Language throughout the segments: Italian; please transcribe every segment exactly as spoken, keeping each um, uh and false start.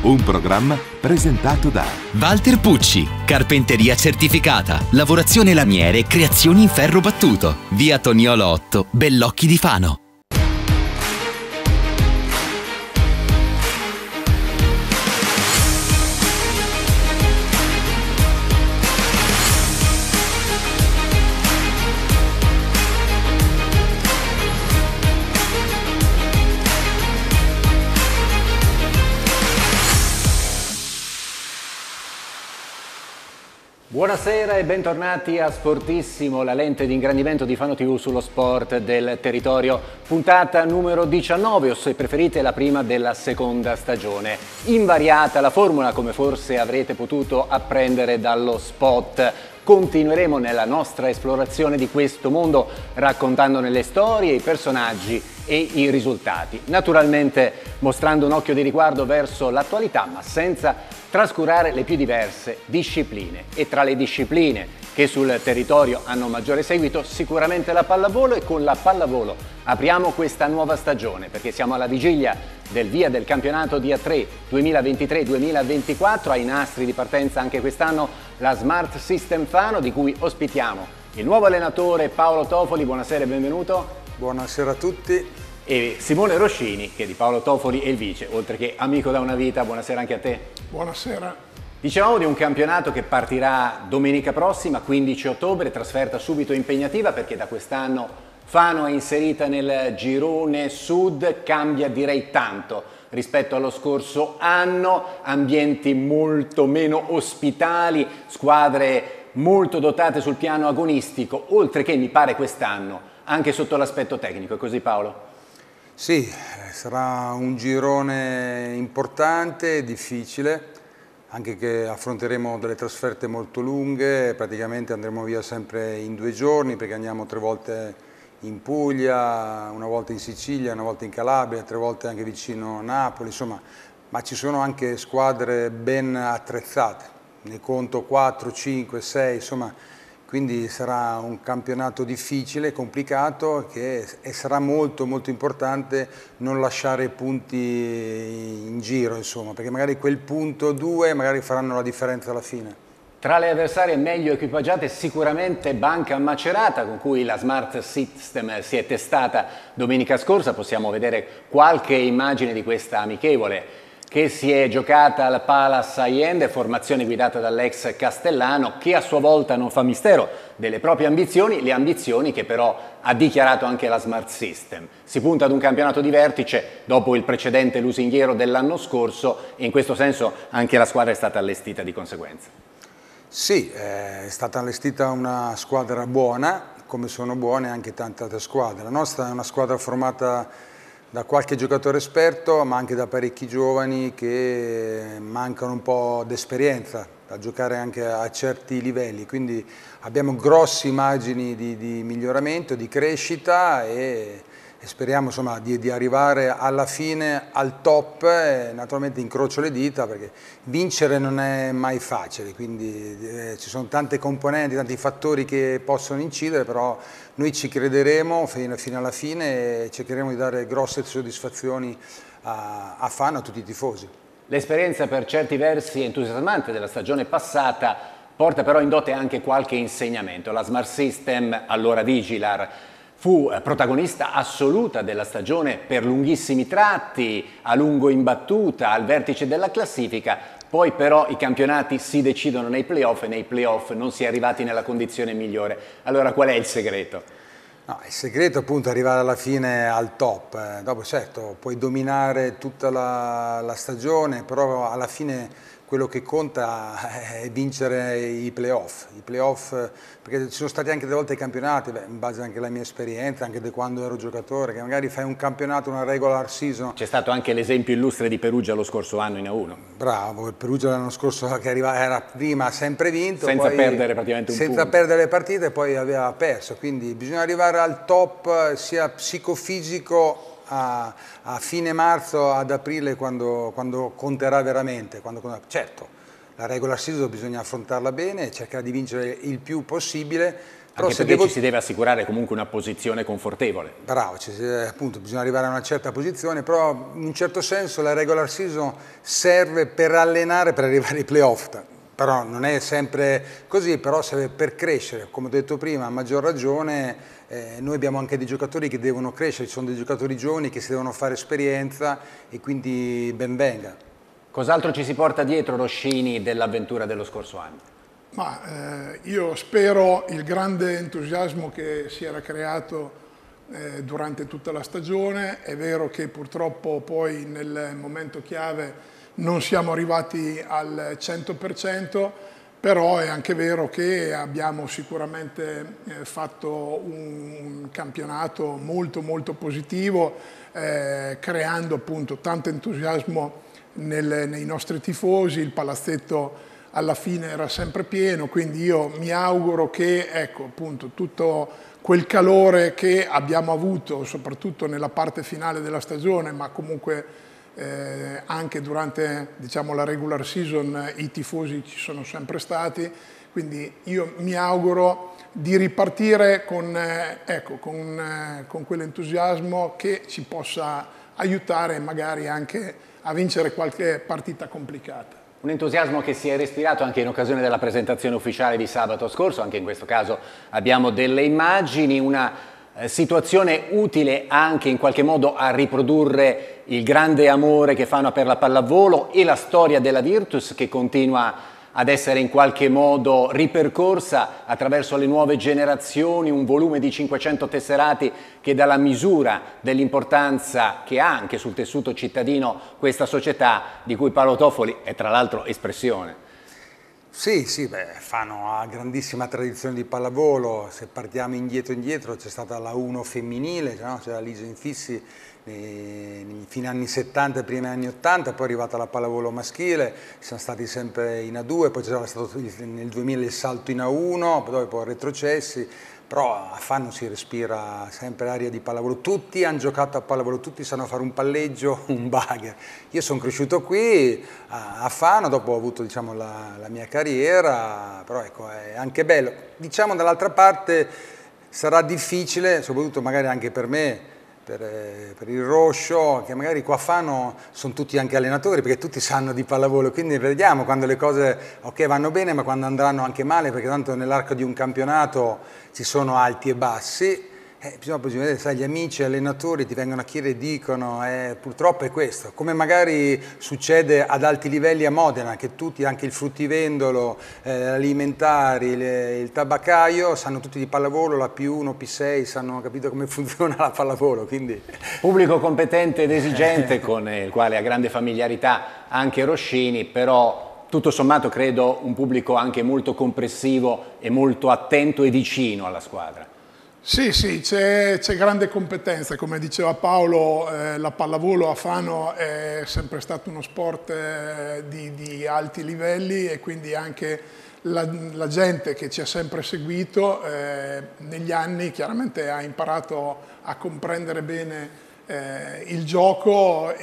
Un programma presentato da Walter Pucci, carpenteria certificata, lavorazione lamiere e creazioni in ferro battuto. Via Toniolo otto, Bellocchi di Fano. Buonasera e bentornati a Sportissimo, la lente di ingrandimento di Fano tivù sullo sport del territorio, puntata numero diciannove, o se preferite la prima della seconda stagione. Invariata la formula, come forse avrete potuto apprendere dallo spot. Continueremo nella nostra esplorazione di questo mondo raccontandone le storie, i personaggi e i risultati. Naturalmente mostrando un occhio di riguardo verso l'attualità, ma senza trascurare le più diverse discipline. E tra le discipline che sul territorio hanno maggiore seguito, sicuramente la pallavolo, e con la pallavolo apriamo questa nuova stagione, perché siamo alla vigilia del via del campionato di A tre duemilaventitré duemilaventiquattro, ai nastri di partenza anche quest'anno la Smart System Fano, di cui ospitiamo il nuovo allenatore Paolo Tofoli. Buonasera e benvenuto. Buonasera a tutti. E Simone Roscini, che di Paolo Tofoli è il vice, oltre che amico da una vita. Buonasera anche a te. Buonasera. Dicevamo di un campionato che partirà domenica prossima, quindici ottobre, trasferta subito impegnativa perché da quest'anno Fano è inserita nel girone sud, cambia direi tanto rispetto allo scorso anno, ambienti molto meno ospitali, squadre molto dotate sul piano agonistico, oltre che mi pare quest'anno anche sotto l'aspetto tecnico. È così, Paolo? Sì, sarà un girone importante, difficile, anche che affronteremo delle trasferte molto lunghe, praticamente andremo via sempre in due giorni perché andiamo tre volte in Puglia, una volta in Sicilia, una volta in Calabria, tre volte anche vicino a Napoli, insomma, ma ci sono anche squadre ben attrezzate, ne conto quattro, cinque, sei, insomma, quindi sarà un campionato difficile, complicato, che, e sarà molto molto importante non lasciare punti in giro, insomma, perché magari quel punto o due magari faranno la differenza alla fine. Tra le avversarie meglio equipaggiate sicuramente Banca Macerata, con cui la Smart System si è testata domenica scorsa. Possiamo vedere qualche immagine di questa amichevole che si è giocata al Palace Allende, formazione guidata dall'ex Castellano, che a sua volta non fa mistero delle proprie ambizioni, le ambizioni che però ha dichiarato anche la Smart System. Si punta ad un campionato di vertice dopo il precedente lusinghiero dell'anno scorso, e in questo senso anche la squadra è stata allestita di conseguenza. Sì, è stata allestita una squadra buona, come sono buone anche tante altre squadre. La nostra è una squadra formata da qualche giocatore esperto, ma anche da parecchi giovani che mancano un po' d'esperienza a giocare anche a certi livelli, quindi abbiamo grosse immagini di, di miglioramento, di crescita, e, e speriamo insomma, di, di arrivare alla fine al top. E naturalmente incrocio le dita perché vincere non è mai facile, quindi eh, ci sono tante componenti, tanti fattori che possono incidere, però noi ci crederemo fino, fino alla fine e cercheremo di dare grosse soddisfazioni a, a Fano, a tutti i tifosi. L'esperienza per certi versi entusiasmante della stagione passata porta però in dote anche qualche insegnamento. La Smart System, allora Vigilar, fu protagonista assoluta della stagione per lunghissimi tratti, a lungo in battuta, al vertice della classifica. Poi però i campionati si decidono nei playoff e nei playoff non si è arrivati nella condizione migliore. Allora qual è il segreto? No, il segreto appunto è arrivare alla fine al top. Eh, dopo certo puoi dominare tutta la, la stagione, però alla fine quello che conta è vincere i playoff. I playoff, perché ci sono stati anche delle volte i campionati, beh, in base anche alla mia esperienza, anche da quando ero giocatore, che magari fai un campionato, una regular season. C'è stato anche l'esempio illustre di Perugia lo scorso anno in A uno. Bravo, il Perugia l'anno scorso che arriva, era prima, ha sempre vinto. Senza poi, perdere praticamente un senza punto. Senza perdere le partite, poi aveva perso. Quindi bisogna arrivare al top sia psicofisico a, a fine marzo, ad aprile, quando, quando conterà veramente. Quando, certo, la regular season bisogna affrontarla bene e cercare di vincere il più possibile. Però anche perché devo... ci si deve assicurare comunque una posizione confortevole. Bravo, ci, appunto bisogna arrivare a una certa posizione, però in un certo senso la regular season serve per allenare, per arrivare ai playoff. Però non è sempre così, però serve per crescere, come ho detto prima, a maggior ragione eh, noi abbiamo anche dei giocatori che devono crescere, ci sono dei giocatori giovani che si devono fare esperienza e quindi ben venga. Cos'altro ci si porta dietro, Roscini, dell'avventura dello scorso anno? Ma eh, io spero il grande entusiasmo che si era creato eh, durante tutta la stagione. È vero che purtroppo poi nel momento chiave non siamo arrivati al cento per cento, però è anche vero che abbiamo sicuramente eh, fatto un, un campionato molto molto positivo, eh, creando appunto tanto entusiasmo nel, nei nostri tifosi. Il palazzetto alla fine era sempre pieno, quindi io mi auguro che ecco, appunto, tutto quel calore che abbiamo avuto, soprattutto nella parte finale della stagione, ma comunque eh, anche durante diciamo, la regular season i tifosi ci sono sempre stati, quindi io mi auguro di ripartire con, eh, ecco, con, eh, con quell'entusiasmo che ci possa aiutare magari anche a vincere qualche partita complicata. Un entusiasmo che si è respirato anche in occasione della presentazione ufficiale di sabato scorso, anche in questo caso abbiamo delle immagini, una eh, situazione utile anche in qualche modo a riprodurre il grande amore che fanno per la pallavolo e la storia della Virtus che continua ad essere in qualche modo ripercorsa attraverso le nuove generazioni, un volume di cinquecento tesserati che dà la misura dell'importanza che ha anche sul tessuto cittadino questa società di cui Paolo Toffoli è tra l'altro espressione. Sì, sì, beh, fanno una grandissima tradizione di pallavolo. Se partiamo indietro indietro c'è stata la uno femminile, no? C'era Lisa Infissi nei fine anni settanta e primi anni ottanta, poi è arrivata la pallavolo maschile, siamo stati sempre in A due, poi c'era stato nel duemila il salto in A uno, poi poi retrocessi, però a Fano si respira sempre aria di pallavolo, tutti hanno giocato a pallavolo, tutti sanno fare un palleggio, un bagger. Io sono cresciuto qui a Fano, dopo ho avuto diciamo, la, la mia carriera, però ecco, è anche bello. Diciamo dall'altra parte sarà difficile, soprattutto magari anche per me, Per, per il Roscio, che magari qua a Fano sono tutti anche allenatori perché tutti sanno di pallavolo, quindi vediamo quando le cose ok vanno bene ma quando andranno anche male, perché tanto nell'arco di un campionato ci sono alti e bassi. Eh, bisogna poi vedere, sai, gli amici allenatori ti vengono a chiedere e dicono, eh, purtroppo è questo, come magari succede ad alti livelli a Modena, che tutti, anche il fruttivendolo, eh, alimentari, le, il tabaccaio, sanno tutti di pallavolo, la P uno, P sei, sanno capito come funziona la pallavolo, quindi... Pubblico competente ed esigente, con il quale ha grande familiarità anche Roscini, però... Tutto sommato credo un pubblico anche molto comprensivo e molto attento e vicino alla squadra. Sì, sì, c'è grande competenza, come diceva Paolo, eh, la pallavolo a Fano è sempre stato uno sport eh, di, di alti livelli e quindi anche la, la gente che ci ha sempre seguito eh, negli anni chiaramente ha imparato a comprendere bene eh, il gioco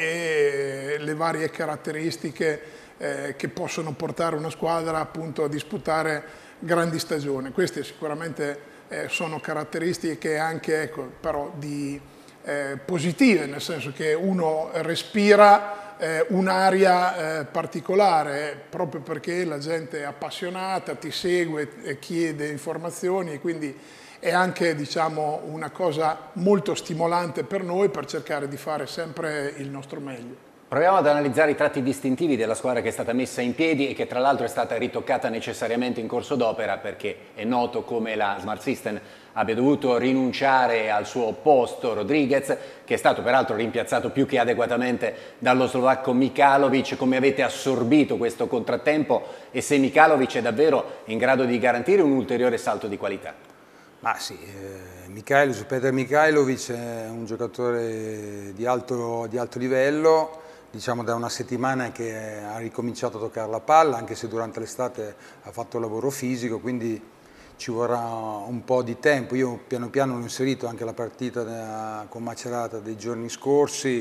e le varie caratteristiche eh, che possono portare una squadra appunto a disputare grandi stagioni. Queste sicuramente Eh, sono caratteristiche anche ecco, però di, eh, positive, nel senso che uno respira eh, un'aria eh, particolare proprio perché la gente è appassionata, ti segue, e chiede informazioni e quindi è anche diciamo, una cosa molto stimolante per noi per cercare di fare sempre il nostro meglio. Proviamo ad analizzare i tratti distintivi della squadra che è stata messa in piedi e che tra l'altro è stata ritoccata necessariamente in corso d'opera, perché è noto come la Smart System abbia dovuto rinunciare al suo posto Rodriguez, che è stato peraltro rimpiazzato più che adeguatamente dallo slovacco Mikalovic. Come avete assorbito questo contrattempo e se Mikalovic è davvero in grado di garantire un ulteriore salto di qualità? Ma sì, eh, Mikhailovic, Petar Mikhailovic è un giocatore di alto, di alto livello. Diciamo da una settimana che ha ricominciato a toccare la palla, anche se durante l'estate ha fatto lavoro fisico, quindi ci vorrà un po' di tempo. Io piano piano l'ho inserito anche la partita con Macerata dei giorni scorsi,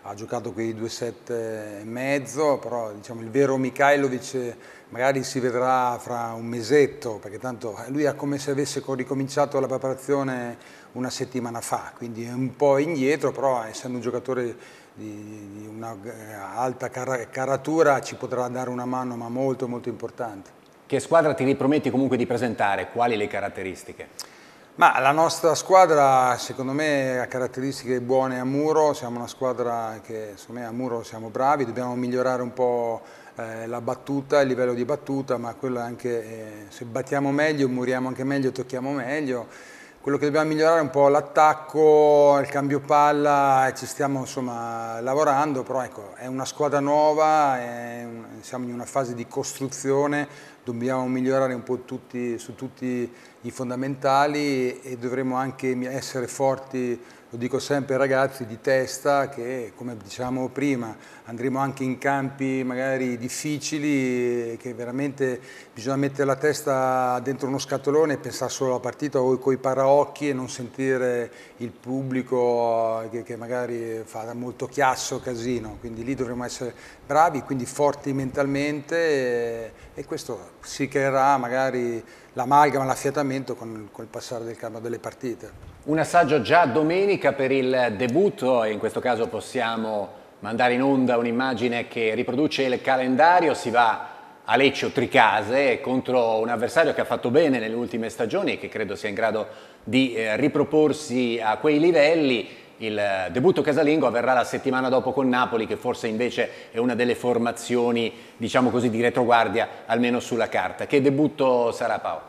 ha giocato quei due set e mezzo, però diciamo, il vero Mihajlovic magari si vedrà fra un mesetto, perché tanto lui è come se avesse ricominciato la preparazione una settimana fa, quindi è un po' indietro, però essendo un giocatore di, di una alta caratura ci potrà dare una mano, ma molto molto importante. Che squadra ti riprometti comunque di presentare? Quali le caratteristiche? Ma la nostra squadra secondo me ha caratteristiche buone a muro, siamo una squadra che secondo me a muro siamo bravi, dobbiamo migliorare un po' eh, la battuta, il livello di battuta, ma quello anche eh, se battiamo meglio, muriamo anche meglio, tocchiamo meglio. Quello che dobbiamo migliorare è un po' l'attacco, il cambio palla, e ci stiamo insomma lavorando, però ecco, è una squadra nuova, è un, siamo in una fase di costruzione, dobbiamo migliorare un po' tutti, su tutti i fondamentali e dovremo anche essere forti, lo dico sempre ai ragazzi, di testa, che come dicevamo prima andremo anche in campi magari difficili, che veramente bisogna mettere la testa dentro uno scatolone e pensare solo alla partita o coi paraocchi e non sentire il pubblico che, che magari fa molto chiasso, casino, quindi lì dovremo essere bravi, quindi forti mentalmente e, e questo si creerà magari l'amalgama, l'affiatamento con, con il passare del campo delle partite. Un assaggio già domenica per il debutto e in questo caso possiamo mandare in onda un'immagine che riproduce il calendario. Si va a Lecce Tricase contro un avversario che ha fatto bene nelle ultime stagioni e che credo sia in grado di eh, riproporsi a quei livelli. Il debutto casalingo avverrà la settimana dopo con Napoli, che forse invece è una delle formazioni, diciamo così, di retroguardia, almeno sulla carta. Che debutto sarà, Paolo?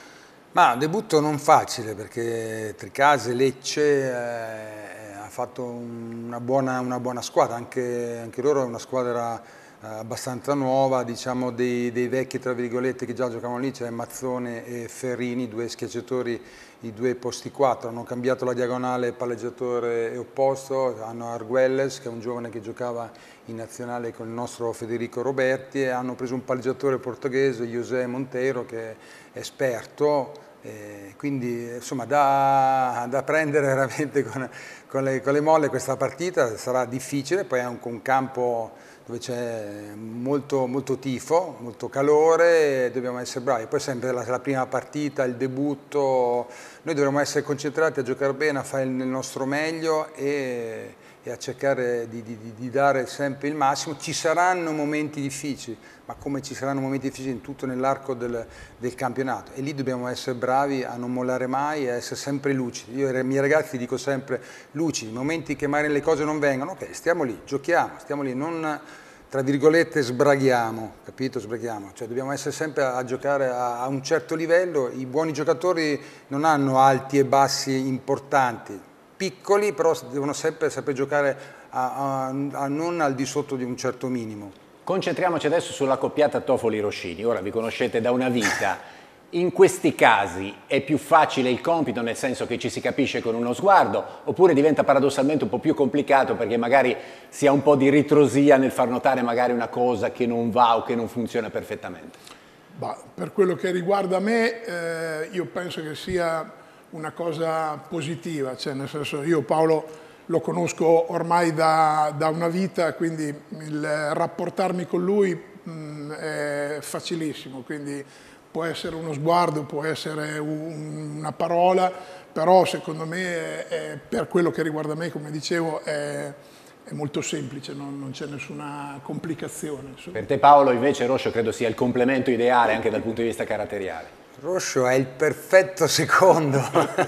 Ma un debutto non facile, perché Tricase, Lecce eh, ha fatto una buona, una buona squadra, anche, anche loro è una squadra eh, abbastanza nuova, diciamo dei, dei vecchi tra virgolette che già giocavano lì, cioè Mazzone e Ferrini, due schiacciatori, i due posti quattro, hanno cambiato la diagonale palleggiatore e opposto, hanno Arguelles che è un giovane che giocava in nazionale con il nostro Federico Roberti e hanno preso un palleggiatore portoghese, José Monteiro, che è esperto. Eh, quindi insomma da, da prendere veramente con, con, le, con le molle questa partita, sarà difficile, poi è un, un campo dove c'è molto, molto tifo, molto calore, dobbiamo essere bravi, poi sempre la, la prima partita, il debutto, noi dovremo essere concentrati a giocare bene, a fare il nostro meglio e, e a cercare di, di, di dare sempre il massimo. Ci saranno momenti difficili, ma come ci saranno momenti difficili in tutto nell'arco del, del campionato, e lì dobbiamo essere bravi a non mollare mai e a essere sempre lucidi. Io ai miei ragazzi dico sempre lucidi, momenti che magari le cose non vengono, ok, stiamo lì, giochiamo, stiamo lì, non tra virgolette sbraghiamo, capito? Sbraghiamo, cioè dobbiamo essere sempre a, a giocare a, a un certo livello. I buoni giocatori non hanno alti e bassi importanti, piccoli, però devono sempre saper giocare a, a, a non al di sotto di un certo minimo. Concentriamoci adesso sulla coppiata Toffoli-Roschini. Ora vi conoscete da una vita. In questi casi è più facile il compito, nel senso che ci si capisce con uno sguardo, oppure diventa paradossalmente un po' più complicato perché magari si ha un po' di ritrosia nel far notare magari una cosa che non va o che non funziona perfettamente? Bah, per quello che riguarda me, eh, io penso che sia una cosa positiva, cioè nel senso, io Paolo lo conosco ormai da, da una vita, quindi il rapportarmi con lui mh, è facilissimo, quindi può essere uno sguardo, può essere un, una parola, però secondo me è, è, per quello che riguarda me, come dicevo, è, è molto semplice, non, non c'è nessuna complicazione. Per te Paolo invece Roscio credo sia il complemento ideale anche dal punto di vista caratteriale. Roscio è il perfetto secondo.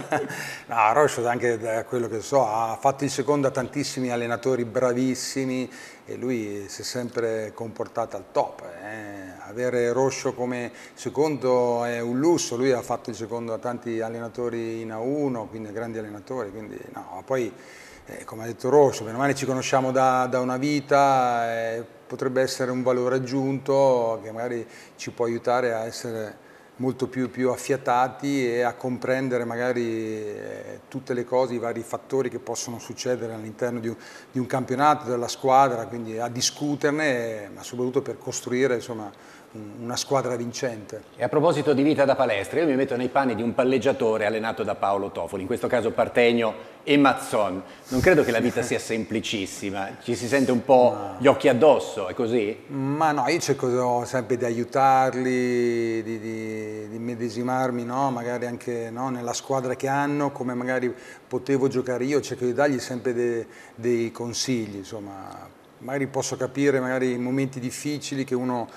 No, Roscio anche da quello che so ha fatto il secondo a tantissimi allenatori bravissimi e lui si è sempre comportato al top. Eh. Avere Roscio come secondo è un lusso, lui ha fatto il secondo a tanti allenatori in A uno, quindi grandi allenatori, quindi no, poi eh, come ha detto Roscio, bene o male ci conosciamo da, da una vita, eh, potrebbe essere un valore aggiunto che magari ci può aiutare a essere molto più, più affiatati e a comprendere magari eh, tutte le cose, i vari fattori che possono succedere all'interno di, di un campionato, della squadra, quindi a discuterne, ma soprattutto per costruire insomma, una squadra vincente. E a proposito di vita da palestra, io mi metto nei panni di un palleggiatore allenato da Paolo Toffoli, in questo caso Partegno e Mazzon. Non credo che la vita sia semplicissima, ci si sente un po' no. gli occhi addosso, è così? Ma no, io cerco sempre di aiutarli, di, di, di medesimarmi, no? Magari anche no? nella squadra che hanno, come magari potevo giocare io, cerco di dargli sempre de, dei consigli, insomma, magari posso capire magari i momenti difficili che uno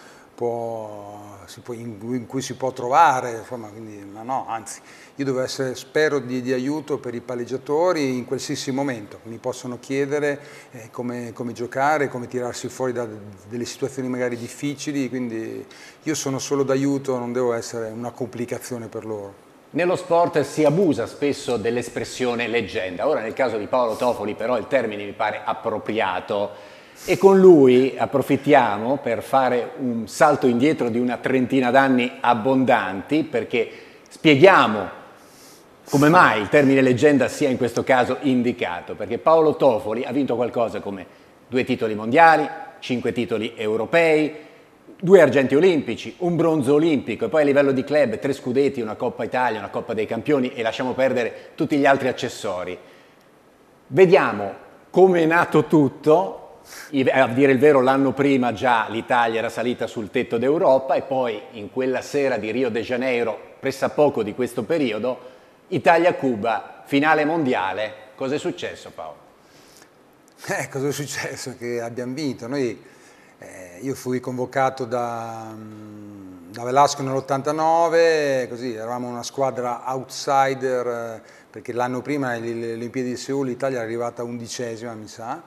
può, si può, in, in cui si può trovare, insomma, quindi, ma no, anzi, io devo essere, spero di, di aiuto per i palleggiatori in qualsiasi momento, mi possono chiedere eh, come, come giocare, come tirarsi fuori da delle situazioni magari difficili, quindi io sono solo d'aiuto, non devo essere una complicazione per loro. Nello sport si abusa spesso dell'espressione leggenda, ora nel caso di Paolo Toffoli però il termine mi pare appropriato. E con lui approfittiamo per fare un salto indietro di una trentina d'anni abbondanti, perché spieghiamo come mai il termine leggenda sia in questo caso indicato, perché Paolo Toffoli ha vinto qualcosa come due titoli mondiali, cinque titoli europei, due argenti olimpici, un bronzo olimpico e poi a livello di club tre scudetti, una Coppa Italia, una Coppa dei Campioni e lasciamo perdere tutti gli altri accessori. Vediamo come è nato tutto. A dire il vero l'anno prima già l'Italia era salita sul tetto d'Europa e poi in quella sera di Rio de Janeiro, pressappoco di questo periodo, Italia-Cuba, finale mondiale. Cos'è successo, Paolo? Eh, cosa è successo? Che abbiamo vinto. Noi, eh, io fui convocato da, da Velasco nell'ottantanove, così eravamo una squadra outsider, eh, perché l'anno prima alle Olimpiadi di Seul l'Italia era arrivata undicesima, mi sa.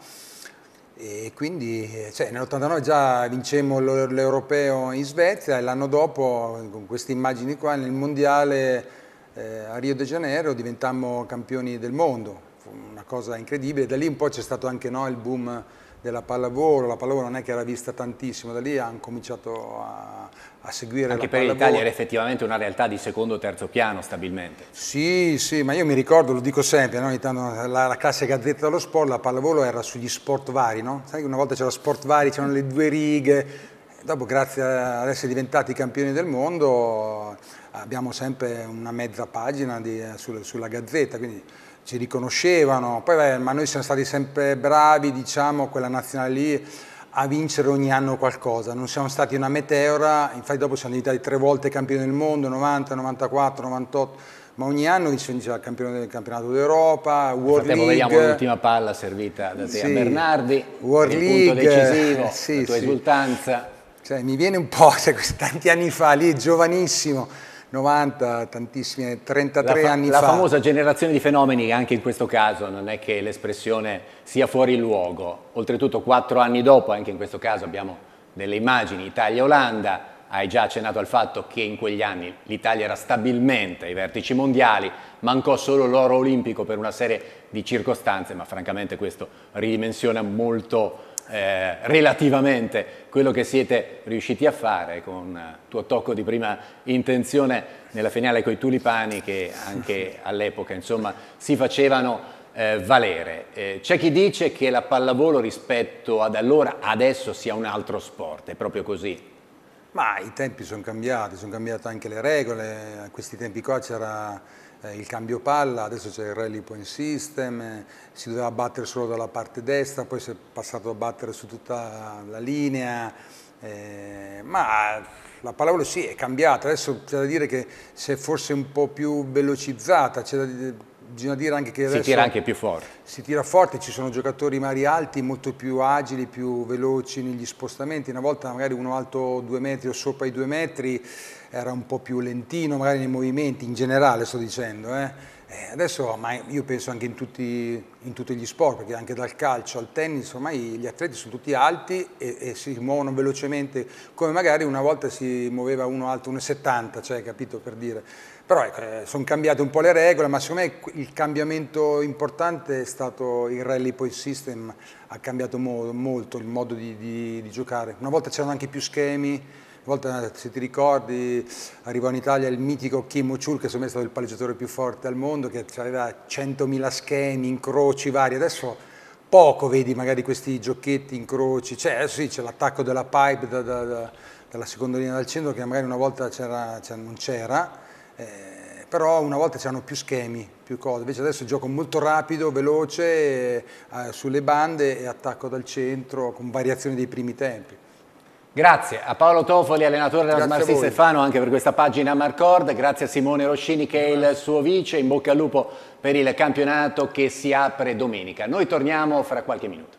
E quindi cioè, nell'ottantanove già vincemmo l'Europeo in Svezia e l'anno dopo, con queste immagini qua, nel mondiale eh, a Rio de Janeiro diventammo campioni del mondo. Fu una cosa incredibile, da lì un po' c'è stato anche no, il boom della pallavolo, la pallavolo non è che era vista tantissimo, da lì hanno cominciato a, a seguire anche la per pallavolo. l'Italia era effettivamente una realtà di secondo o terzo piano stabilmente. Sì, sì, ma io mi ricordo, lo dico sempre, no? la, la classe Gazzetta dello Sport, la pallavolo era sugli sport vari, no? Sai che una volta c'era sport vari, c'erano le due righe, dopo grazie ad essere diventati campioni del mondo abbiamo sempre una mezza pagina di, sulla, sulla Gazzetta, quindi ci riconoscevano, poi beh, ma noi siamo stati sempre bravi, diciamo, quella nazionale lì, a vincere ogni anno qualcosa, non siamo stati una meteora, infatti dopo siamo diventati tre volte campioni del mondo, novanta, novantaquattro, novantotto, ma ogni anno si vinceva il campione del campionato d'Europa, World League. Vediamo l'ultima palla servita da te sì, a Bernardi, World il League, punto decisivo, sì, la tua sì. esultanza. Cioè, mi viene un po', cioè, tanti anni fa, lì giovanissimo, novanta, tantissimi, trentatré la anni la fa. La famosa generazione di fenomeni, anche in questo caso non è che l'espressione sia fuori luogo. Oltretutto quattro anni dopo, anche in questo caso abbiamo delle immagini Italia-Olanda, hai già accennato al fatto che in quegli anni l'Italia era stabilmente ai vertici mondiali, mancò solo l'oro olimpico per una serie di circostanze, ma francamente questo ridimensiona molto Eh, relativamente quello che siete riusciti a fare con il tuo tocco di prima intenzione nella finale coi tulipani che anche all'epoca insomma si facevano eh, valere. Eh, c'è chi dice che la pallavolo rispetto ad allora adesso sia un altro sport, è proprio così? Ma i tempi sono cambiati, sono cambiate anche le regole, a questi tempi qua c'era il cambio palla, adesso c'è il rally point system, eh, si doveva battere solo dalla parte destra, poi si è passato a battere su tutta la linea, eh, ma la pallavolo sì è cambiata, adesso c'è da dire che si è forse un po' più velocizzata, c'è da dire, bisogna dire anche che adesso si tira anche più forte. Si tira forte, ci sono giocatori magari alti, molto più agili, più veloci negli spostamenti, una volta magari uno alto due metri o sopra i due metri era un po' più lentino magari nei movimenti, in generale sto dicendo, eh. Eh, adesso ma io penso anche in tutti, in tutti gli sport, perché anche dal calcio al tennis ormai gli atleti sono tutti alti e, e si muovono velocemente, come magari una volta si muoveva uno alto uno e settanta, cioè, capito per dire. Però ecco, eh, sono cambiate un po' le regole, ma secondo me il cambiamento importante è stato il rally point system, ha cambiato mo molto il modo di, di, di giocare. Una volta c'erano anche più schemi. Una volta, se ti ricordi, arrivò in Italia il mitico Kim Ochul, che secondo me è stato il palleggiatore più forte al mondo, che aveva centomila schemi, incroci vari. Adesso poco vedi magari questi giochetti, incroci, cioè sì, c'è l'attacco della pipe da, da, da, dalla seconda linea del centro che magari una volta c'era, non c'era, eh, però una volta c'erano più schemi, più cose, invece adesso gioco molto rapido, veloce, eh, sulle bande e attacco dal centro con variazioni dei primi tempi. Grazie a Paolo Tofoli, allenatore della Grazie Smart System Fano, anche per questa pagina Marcord. Grazie a Simone Roscini che è il suo vice. In bocca al lupo per il campionato che si apre domenica. Noi torniamo fra qualche minuto.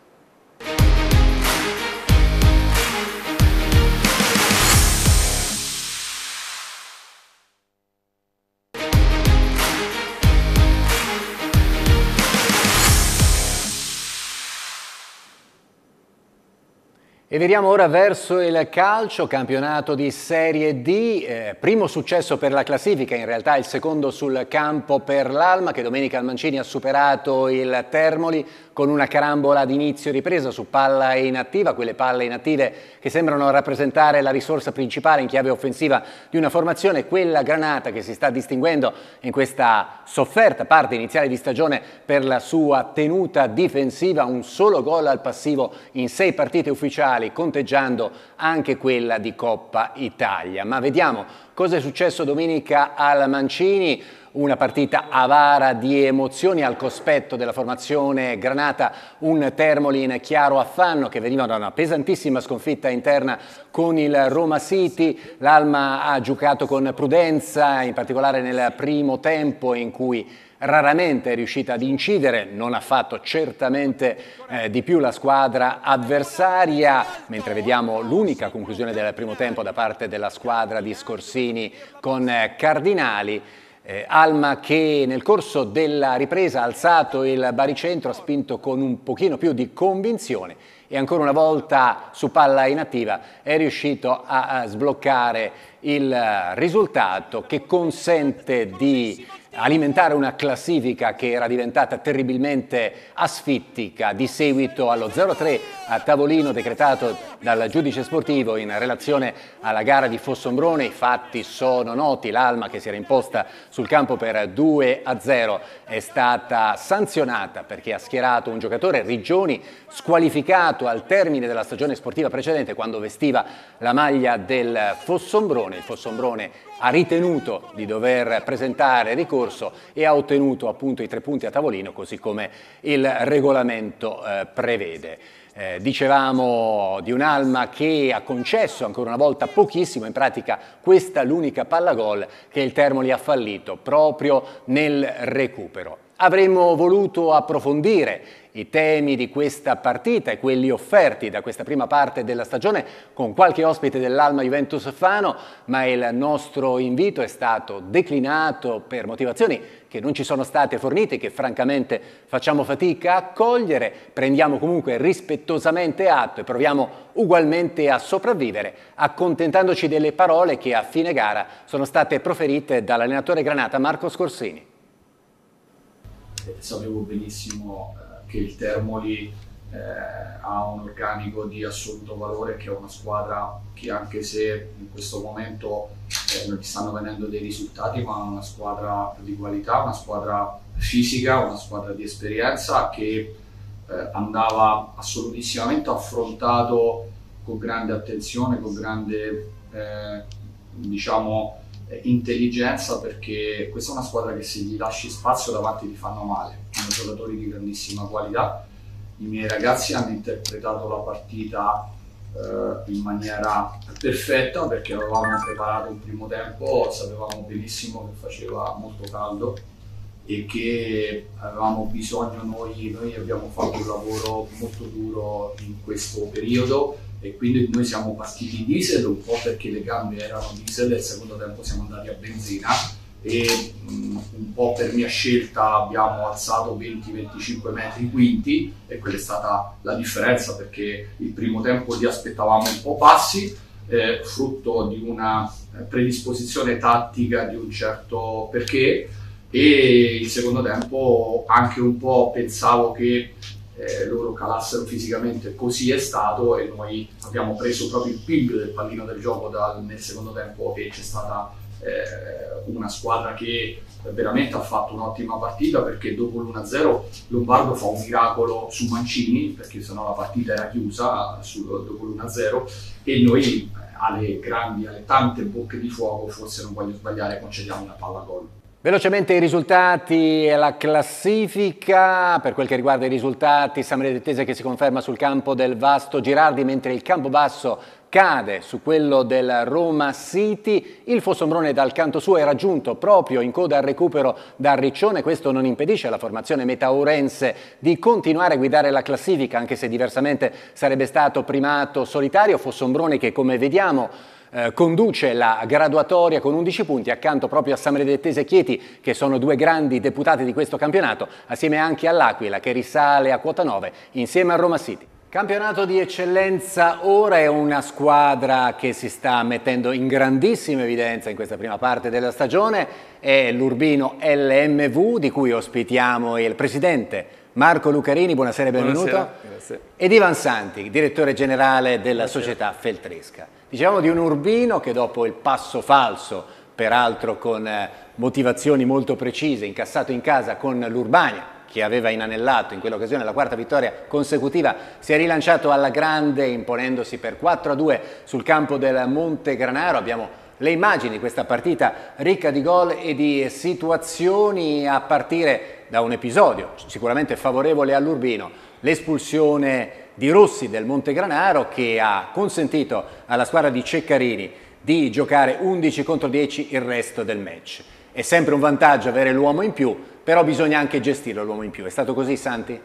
E viriamo ora verso il calcio, campionato di Serie D, eh, primo successo per la classifica, in realtà il secondo sul campo per l'Alma che domenica al Mancini ha superato il Termoli con una carambola d'inizio ripresa su palla inattiva, quelle palle inattive che sembrano rappresentare la risorsa principale in chiave offensiva di una formazione, quella granata che si sta distinguendo in questa sofferta parte iniziale di stagione per la sua tenuta difensiva, un solo gol al passivo in sei partite ufficiali, conteggiando anche quella di Coppa Italia. Ma vediamo cosa è successo domenica al Mancini, una partita avara di emozioni al cospetto della formazione granata, un Termoli in chiaro affanno che veniva da una pesantissima sconfitta interna con il Roma City. L'Alma ha giocato con prudenza, in particolare nel primo tempo in cui raramente è riuscita ad incidere, non ha fatto certamente eh, di più la squadra avversaria, mentre vediamo l'unica conclusione del primo tempo da parte della squadra di Scorsini con eh, Cardinali. Eh, Alma che nel corso della ripresa ha alzato il baricentro, ha spinto con un pochino più di convinzione e ancora una volta su palla inattiva è riuscito a, a sbloccare il risultato che consente di alimentare una classifica che era diventata terribilmente asfittica di seguito allo zero a tre a tavolino decretato dal giudice sportivo in relazione alla gara di Fossombrone. I fatti sono noti, l'Alma che si era imposta sul campo per due a zero è stata sanzionata perché ha schierato un giocatore, Riggioni, squalificato al termine della stagione sportiva precedente quando vestiva la maglia del Fossombrone. Il Fossombrone ha ritenuto di dover presentare ricorso e ha ottenuto appunto i tre punti a tavolino, così come il regolamento eh, prevede. Eh, dicevamo di un'Alma che ha concesso ancora una volta pochissimo, in pratica questa è l'unica palla gol che il Termoli ha fallito proprio nel recupero. Avremmo voluto approfondire i temi di questa partita e quelli offerti da questa prima parte della stagione con qualche ospite dell'Alma Juventus Fano, ma il nostro invito è stato declinato per motivazioni che non ci sono state fornite, che francamente facciamo fatica a cogliere. Prendiamo comunque rispettosamente atto e proviamo ugualmente a sopravvivere, accontentandoci delle parole che a fine gara sono state proferite dall'allenatore granata Marco Scorsini. Sapevo benissimo eh, che il Termoli eh, ha un organico di assoluto valore, che è una squadra che, anche se in questo momento eh, non ci stanno venendo dei risultati, ma è una squadra di qualità, una squadra fisica, una squadra di esperienza che eh, andava assolutissimamente affrontato con grande attenzione, con grande eh, diciamo intelligenza, perché questa è una squadra che se gli lasci spazio davanti ti fanno male. Sono giocatori di grandissima qualità. I miei ragazzi hanno interpretato la partita eh, in maniera perfetta, perché avevamo preparato un primo tempo, sapevamo benissimo che faceva molto caldo e che avevamo bisogno, noi, noi abbiamo fatto un lavoro molto duro in questo periodo e quindi noi siamo partiti diesel, un po' perché le gambe erano diesel e il secondo tempo siamo andati a benzina e um, un po' per mia scelta abbiamo alzato venti venticinque metri quinti e quella è stata la differenza, perché il primo tempo li aspettavamo un po' bassi, eh, frutto di una predisposizione tattica di un certo perché, e il secondo tempo anche un po' pensavo che Eh, loro calassero fisicamente, così è stato, e noi abbiamo preso proprio il ping del pallino del gioco dal, nel secondo tempo, e c'è stata eh, una squadra che veramente ha fatto un'ottima partita, perché dopo l'uno a zero Lombardo fa un miracolo su Mancini, perché sennò la partita era chiusa su, dopo l'uno a zero, e noi alle grandi, alle tante bocche di fuoco, forse non voglio sbagliare, concediamo una palla gol. Velocemente i risultati e la classifica. Per quel che riguarda i risultati, Sammarinese che si conferma sul campo del Vasto Girardi, mentre il Campobasso cade su quello del Roma City. Il Fossombrone dal canto suo è raggiunto proprio in coda al recupero da Riccione. Questo non impedisce alla formazione metaurense di continuare a guidare la classifica, anche se diversamente sarebbe stato primato solitario. Fossombrone che, come vediamo, Eh, conduce la graduatoria con undici punti accanto proprio a Sammarinese e Chieti, che sono due grandi deputati di questo campionato, assieme anche all'Aquila che risale a quota nove insieme a Roma City. Campionato di eccellenza ora, è una squadra che si sta mettendo in grandissima evidenza in questa prima parte della stagione, è l'Urbino L M V, di cui ospitiamo il presidente Marco Lucarini. Buonasera e benvenuto. Buonasera. Ed Ivan Santi, direttore generale della Buonasera. Società Feltresca. Dicevamo di un Urbino che dopo il passo falso, peraltro con motivazioni molto precise, incassato in casa con l'Urbania, che aveva inanellato in quell'occasione la quarta vittoria consecutiva, si è rilanciato alla grande imponendosi per quattro a due sul campo del Montegranaro. Abbiamo le immagini di questa partita ricca di gol e di situazioni, a partire da un episodio sicuramente favorevole all'Urbino, l'espulsione di Rossi del Montegranaro, che ha consentito alla squadra di Ceccarini di giocare undici contro dieci il resto del match. È sempre un vantaggio avere l'uomo in più, però bisogna anche gestire l'uomo in più. È stato così, Santi?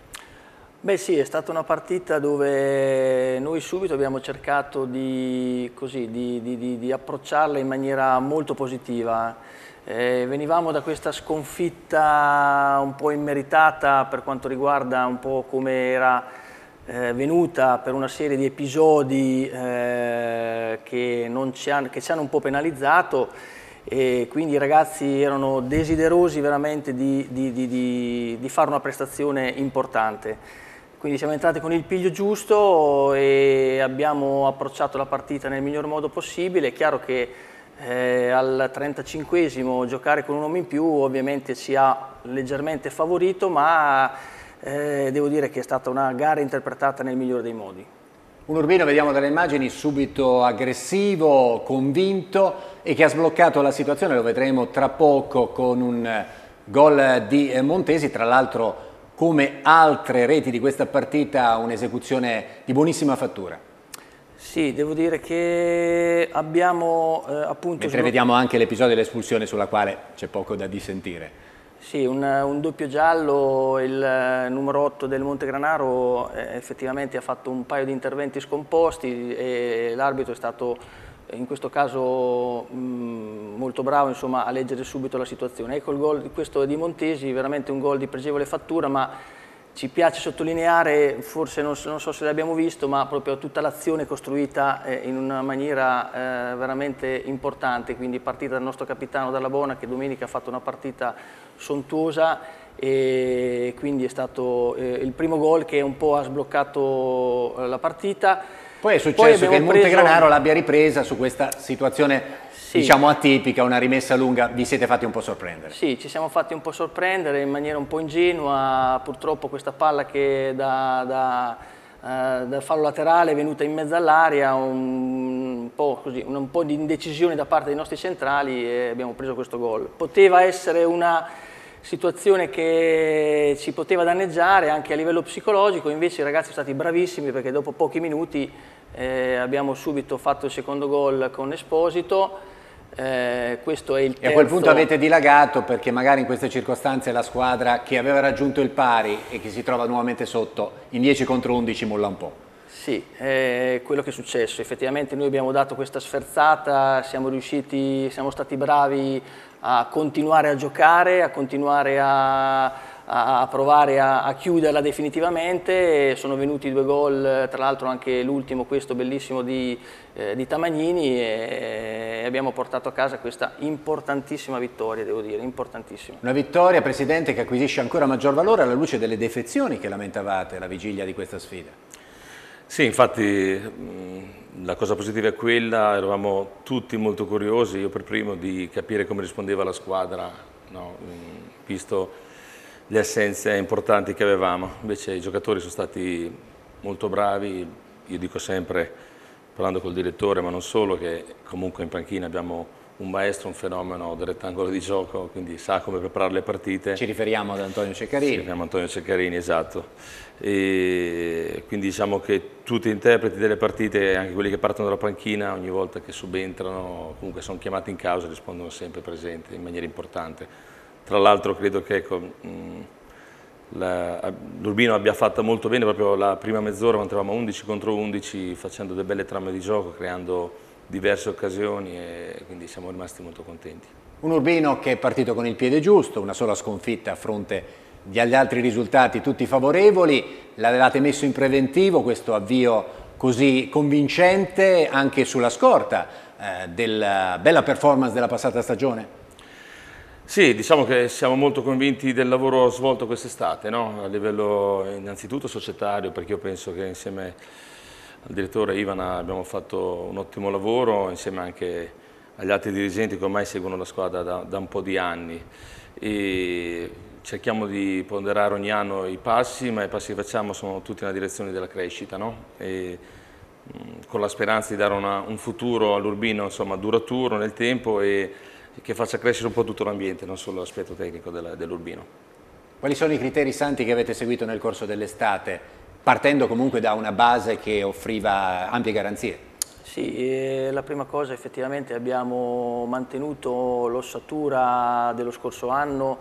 Beh sì, è stata una partita dove noi subito abbiamo cercato di, così, di, di, di, di approcciarla in maniera molto positiva. Eh, venivamo da questa sconfitta un po' immeritata per quanto riguarda un po' come era eh, venuta, per una serie di episodi eh, che, non ci hanno, che ci hanno un po' penalizzato, e quindi i ragazzi erano desiderosi veramente di, di, di, di, di fare una prestazione importante. Quindi siamo entrati con il piglio giusto e abbiamo approcciato la partita nel miglior modo possibile. È chiaro che eh, al trentacinquesimo giocare con un uomo in più ovviamente ci ha leggermente favorito, ma eh, devo dire che è stata una gara interpretata nel migliore dei modi. Un Urbino, vediamo dalle immagini, subito aggressivo, convinto, e che ha sbloccato la situazione, lo vedremo tra poco con un gol di Montesi. Tra l'altro, come altre reti di questa partita, un'esecuzione di buonissima fattura. Sì, devo dire che abbiamo eh, appunto... Mentre vediamo anche l'episodio dell'espulsione, sulla quale c'è poco da dissentire. Sì, un, un doppio giallo, il numero otto del Montegranaro eh, effettivamente ha fatto un paio di interventi scomposti e l'arbitro è stato in questo caso mh, molto bravo, insomma, a leggere subito la situazione. Ecco il gol questo di Montesi, veramente un gol di pregevole fattura, ma ci piace sottolineare, forse non, non so se l'abbiamo visto, ma proprio tutta l'azione costruita eh, in una maniera eh, veramente importante, quindi partita dal nostro capitano Dalla Bona, che domenica ha fatto una partita sontuosa, e quindi è stato eh, il primo gol che un po' ha sbloccato eh, la partita. Poi è successo Poi che il Montegranaro preso... l'abbia ripresa su questa situazione, sì, diciamo atipica, una rimessa lunga. Vi siete fatti un po' sorprendere? Sì, ci siamo fatti un po' sorprendere in maniera un po' ingenua. Purtroppo questa palla che da, da, uh, da fallo laterale è venuta in mezzo all'area, un, un, po' così, un, un po' di indecisione da parte dei nostri centrali, e abbiamo preso questo gol. Poteva essere una situazione che ci poteva danneggiare anche a livello psicologico, invece i ragazzi sono stati bravissimi, perché dopo pochi minuti eh, abbiamo subito fatto il secondo gol con Esposito. Eh, questo è il terzo. E a quel punto avete dilagato, perché magari in queste circostanze la squadra che aveva raggiunto il pari e che si trova nuovamente sotto in dieci contro undici molla un po'. Sì, è quello che è successo. Effettivamente noi abbiamo dato questa sferzata, siamo riusciti, siamo stati bravi a continuare a giocare, a continuare a, a provare a, a chiuderla definitivamente. Sono venuti due gol, tra l'altro anche l'ultimo, questo bellissimo di, eh, di Tamagnini, e abbiamo portato a casa questa importantissima vittoria, devo dire, importantissima. Una vittoria, Presidente, che acquisisce ancora maggior valore alla luce delle defezioni che lamentavate alla vigilia di questa sfida. Sì, infatti mh, la cosa positiva è quella, eravamo tutti molto curiosi, io per primo, di capire come rispondeva la squadra, no? mh, visto le assenze importanti che avevamo. Invece i giocatori sono stati molto bravi, io dico sempre, parlando col direttore, ma non solo, che comunque in panchina abbiamo un maestro, un fenomeno del rettangolo di gioco, quindi sa come preparare le partite. Ci riferiamo ad Antonio Ceccarini. Ci riferiamo ad Antonio Ceccarini, esatto. E quindi diciamo che tutti gli interpreti delle partite, anche quelli che partono dalla panchina, ogni volta che subentrano, comunque sono chiamati in causa e rispondono sempre presenti in maniera importante. Tra l'altro credo che ecco, l'Urbino abbia fatto molto bene proprio la prima mezz'ora, quando eravamo undici contro undici, facendo delle belle trame di gioco, creando diverse occasioni e quindi siamo rimasti molto contenti. Un Urbino che è partito con il piede giusto, una sola sconfitta a fronte degli altri risultati tutti favorevoli. L'avevate messo in preventivo questo avvio così convincente anche sulla scorta eh, della bella performance della passata stagione? Sì, diciamo che siamo molto convinti del lavoro svolto quest'estate, no? A livello innanzitutto societario, perché io penso che insieme al direttore Ivana abbiamo fatto un ottimo lavoro, insieme anche agli altri dirigenti che ormai seguono la squadra da, da un po' di anni. E cerchiamo di ponderare ogni anno i passi, ma i passi che facciamo sono tutti nella direzione della crescita, no? E, mh, con la speranza di dare una, un futuro all'Urbino, insomma, duraturo nel tempo e che faccia crescere un po' tutto l'ambiente, non solo l'aspetto tecnico dell'Urbino. Quali sono i criteri santi che avete seguito nel corso dell'estate? Partendo comunque da una base che offriva ampie garanzie. Sì, eh, la prima cosa effettivamente abbiamo mantenuto l'ossatura dello scorso anno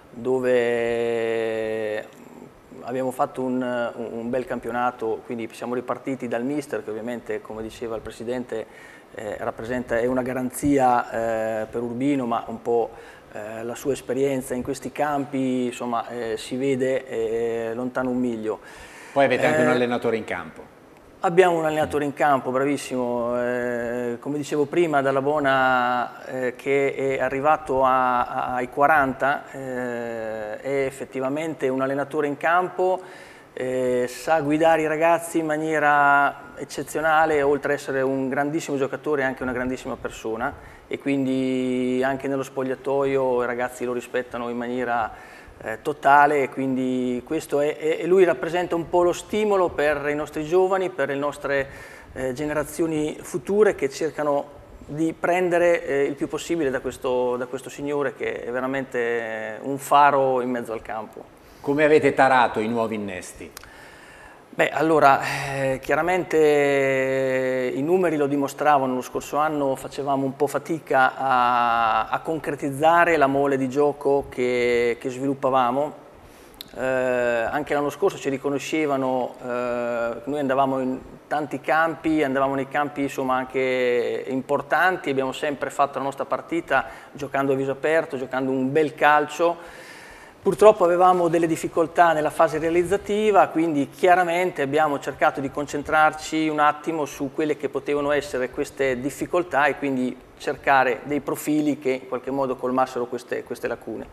dove abbiamo fatto un, un bel campionato, quindi siamo ripartiti dal mister che ovviamente, come diceva il Presidente, eh, rappresenta, è una garanzia eh, per Urbino, ma un po' eh, la sua esperienza in questi campi insomma, eh, si vede eh, lontano un miglio. Poi avete anche eh, un allenatore in campo. Abbiamo un allenatore in campo, bravissimo, eh, come dicevo prima, Dalla Bona eh, che è arrivato a, a, ai quaranta, eh, è effettivamente un allenatore in campo, eh, sa guidare i ragazzi in maniera eccezionale, oltre ad essere un grandissimo giocatore è anche una grandissima persona e quindi anche nello spogliatoio i ragazzi lo rispettano in maniera Eh, totale, e quindi questo è, e lui rappresenta un po' lo stimolo per i nostri giovani, per le nostre eh, generazioni future che cercano di prendere eh, il più possibile da questo, da questo signore che è veramente un faro in mezzo al campo. Come avete tarato i nuovi innesti? Beh, allora, eh, chiaramente eh, i numeri lo dimostravano, lo scorso anno facevamo un po' fatica a, a concretizzare la mole di gioco che, che sviluppavamo, eh, anche l'anno scorso ci riconoscevano, eh, noi andavamo in tanti campi, andavamo nei campi insomma anche importanti, abbiamo sempre fatto la nostra partita giocando a viso aperto, giocando un bel calcio. Purtroppo avevamo delle difficoltà nella fase realizzativa, quindi chiaramente abbiamo cercato di concentrarci un attimo su quelle che potevano essere queste difficoltà e quindi cercare dei profili che in qualche modo colmassero queste, queste lacune.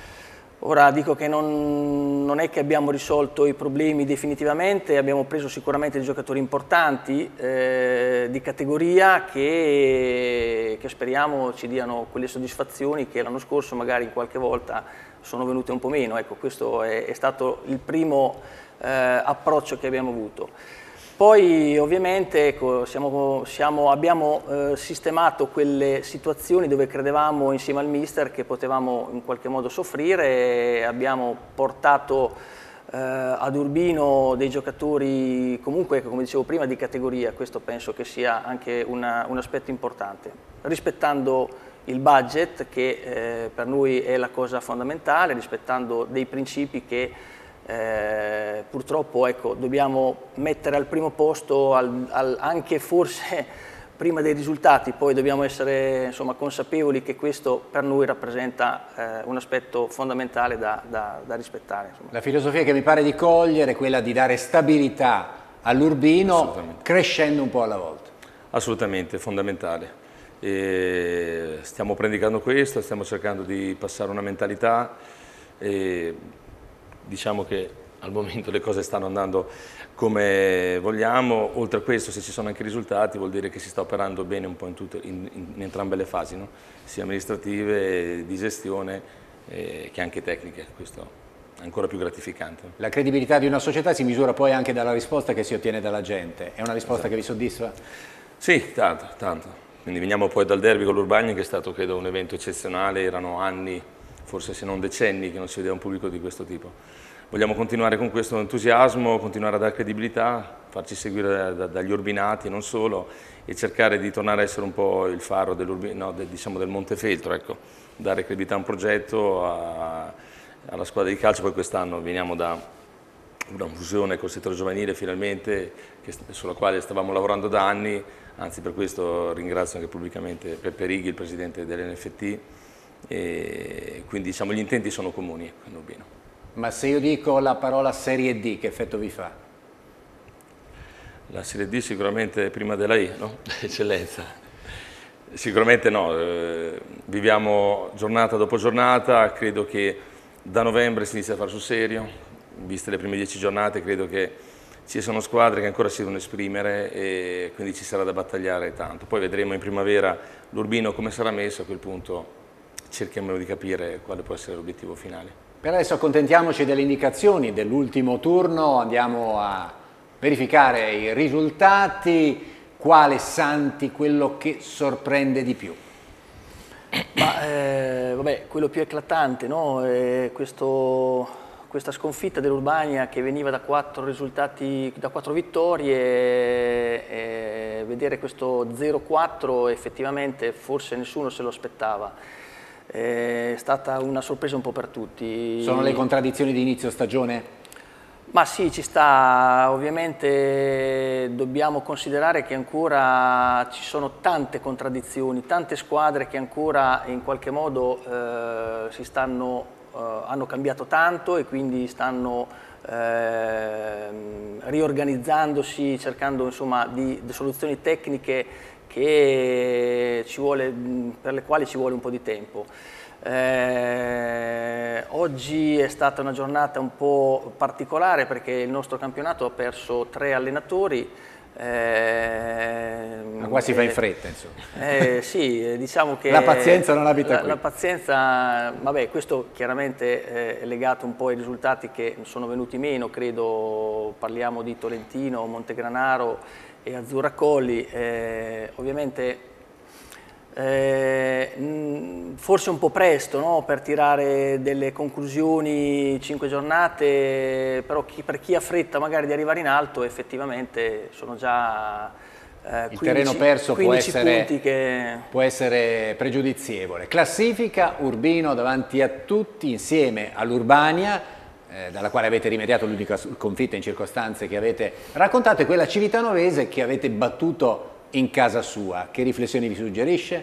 Ora dico che non, non è che abbiamo risolto i problemi definitivamente, abbiamo preso sicuramente dei giocatori importanti eh, di categoria che, che speriamo ci diano quelle soddisfazioni che l'anno scorso magari qualche volta sono venute un po' meno. Ecco, questo è, è stato il primo eh, approccio che abbiamo avuto. Poi ovviamente ecco, siamo, siamo, abbiamo eh, sistemato quelle situazioni dove credevamo insieme al mister che potevamo in qualche modo soffrire e abbiamo portato eh, ad Urbino dei giocatori comunque, come dicevo prima, di categoria. Questo penso che sia anche una, un aspetto importante, rispettando il budget che eh, per noi è la cosa fondamentale, rispettando dei principi che eh, purtroppo ecco, dobbiamo mettere al primo posto, al, al, anche forse prima dei risultati, poi dobbiamo essere insomma, consapevoli che questo per noi rappresenta eh, un aspetto fondamentale da, da, da rispettare. Insomma. La filosofia che mi pare di cogliere è quella di dare stabilità all'Urbino crescendo un po' alla volta. Assolutamente, fondamentale. E stiamo predicando questo, stiamo cercando di passare una mentalità e diciamo che al momento le cose stanno andando come vogliamo. Oltre a questo, se ci sono anche risultati, vuol dire che si sta operando bene un po' in, tutte, in, in, in entrambe le fasi, no? Sia amministrative, di gestione eh, che anche tecniche. Questo è ancora più gratificante. La credibilità di una società si misura poi anche dalla risposta che si ottiene dalla gente. È una risposta esatto. che vi soddisfa? Sì, tanto, tanto. Quindi veniamo poi dal derby con l'Urbania, che è stato credo un evento eccezionale, erano anni, forse se non decenni, che non si vedeva un pubblico di questo tipo. Vogliamo continuare con questo entusiasmo, continuare a dare credibilità, farci seguire da, da, dagli urbinati, non solo, e cercare di tornare a essere un po' il faro no, del, diciamo del Montefeltro, ecco. Dare credibilità a un progetto, a, alla squadra di calcio. Poi quest'anno veniamo da una fusione col settore giovanile finalmente, che, sulla quale stavamo lavorando da anni, anzi per questo ringrazio anche pubblicamente Peppe Righi, il presidente dell'N F T, e quindi diciamo gli intenti sono comuni con Urbino. Ma se io dico la parola Serie D, che effetto vi fa? La Serie D sicuramente prima della I, no? Eccellenza. Sicuramente no, eh, viviamo giornata dopo giornata, credo che da novembre si inizia a fare sul serio, viste le prime dieci giornate credo che ci sono squadre che ancora si devono esprimere e quindi ci sarà da battagliare tanto. Poi vedremo in primavera l'Urbino come sarà messo, a quel punto cerchiamo di capire quale può essere l'obiettivo finale. Per adesso accontentiamoci delle indicazioni dell'ultimo turno, andiamo a verificare i risultati. Quale Santi quello che sorprende di più? Ma, eh, vabbè, quello più eclatante, no? È questo, questa sconfitta dell'Urbania che veniva da quattro risultati, da quattro vittorie, e vedere questo zero quattro effettivamente forse nessuno se lo aspettava. È stata una sorpresa un po' per tutti. Sono le contraddizioni di inizio stagione? Ma sì, ci sta. Ovviamente dobbiamo considerare che ancora ci sono tante contraddizioni, tante squadre che ancora in qualche modo eh, si stanno, eh, hanno cambiato tanto e quindi stanno eh, riorganizzandosi, cercando insomma di, di soluzioni tecniche che ci vuole, per le quali ci vuole un po' di tempo. Eh, oggi è stata una giornata un po' particolare perché il nostro campionato ha perso tre allenatori. Eh, Ma qua si eh, fa in fretta, insomma. Eh, sì, diciamo che la pazienza non abita la, qui. La pazienza, vabbè, questo chiaramente è legato un po' ai risultati che sono venuti meno, credo, parliamo di Tolentino, Montegranaro e Azzurra Colli. Eh, ovviamente eh, forse un po' presto, no, per tirare delle conclusioni, cinque giornate, però chi, per chi ha fretta magari di arrivare in alto effettivamente sono già eh, il quindici, terreno perso può essere, punti che... può essere pregiudizievole. Classifica Urbino davanti a tutti insieme all'Urbania, eh, dalla quale avete rimediato, l'unica sconfitta in circostanze che avete raccontato è quella civitanovese che avete battuto in casa sua. Che riflessioni vi suggerisce?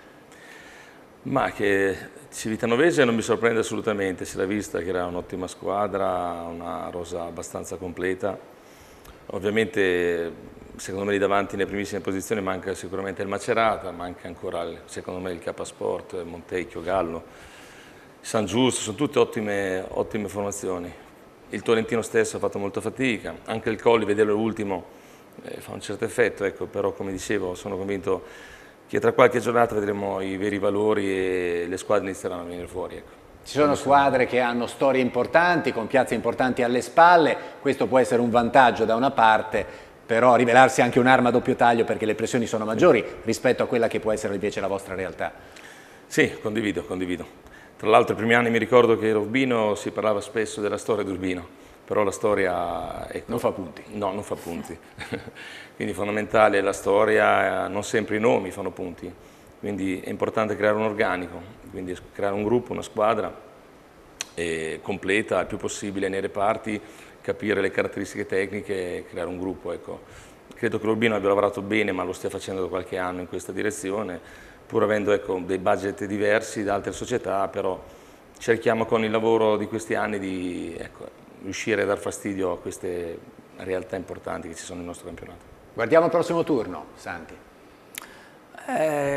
Ma che Civitanovese non mi sorprende assolutamente, si era vista che era un'ottima squadra, una rosa abbastanza completa. Ovviamente secondo me lì davanti nelle primissime posizioni manca sicuramente il Macerata, manca ancora secondo me il K Sport, Montecchio, Gallo, San Giusto, sono tutte ottime, ottime formazioni. Il Tolentino stesso ha fatto molta fatica, anche il Colli, vederlo l'ultimo, Eh, fa un certo effetto, ecco, però come dicevo sono convinto che tra qualche giornata vedremo i veri valori e le squadre inizieranno a venire fuori. Ecco. Ci sono squadre che hanno storie importanti, con piazze importanti alle spalle, questo può essere un vantaggio da una parte, però rivelarsi anche un'arma a doppio taglio perché le pressioni sono maggiori rispetto a quella che può essere invece la vostra realtà. Sì, condivido, condivido. Tra l'altro i primi anni mi ricordo che a Urbino si parlava spesso della storia di Urbino. Però la storia... Ecco, non fa punti. No, non fa punti. Quindi fondamentale la storia, non sempre i nomi fanno punti. Quindi è importante creare un organico, quindi creare un gruppo, una squadra e completa il più possibile nei reparti, capire le caratteristiche tecniche e creare un gruppo. Ecco. Credo che l'Urbino abbia lavorato bene, ma lo stia facendo da qualche anno in questa direzione, pur avendo ecco, dei budget diversi da altre società, però cerchiamo con il lavoro di questi anni di... Ecco, riuscire a dar fastidio a queste realtà importanti che ci sono nel nostro campionato. Guardiamo il prossimo turno, Santi. È un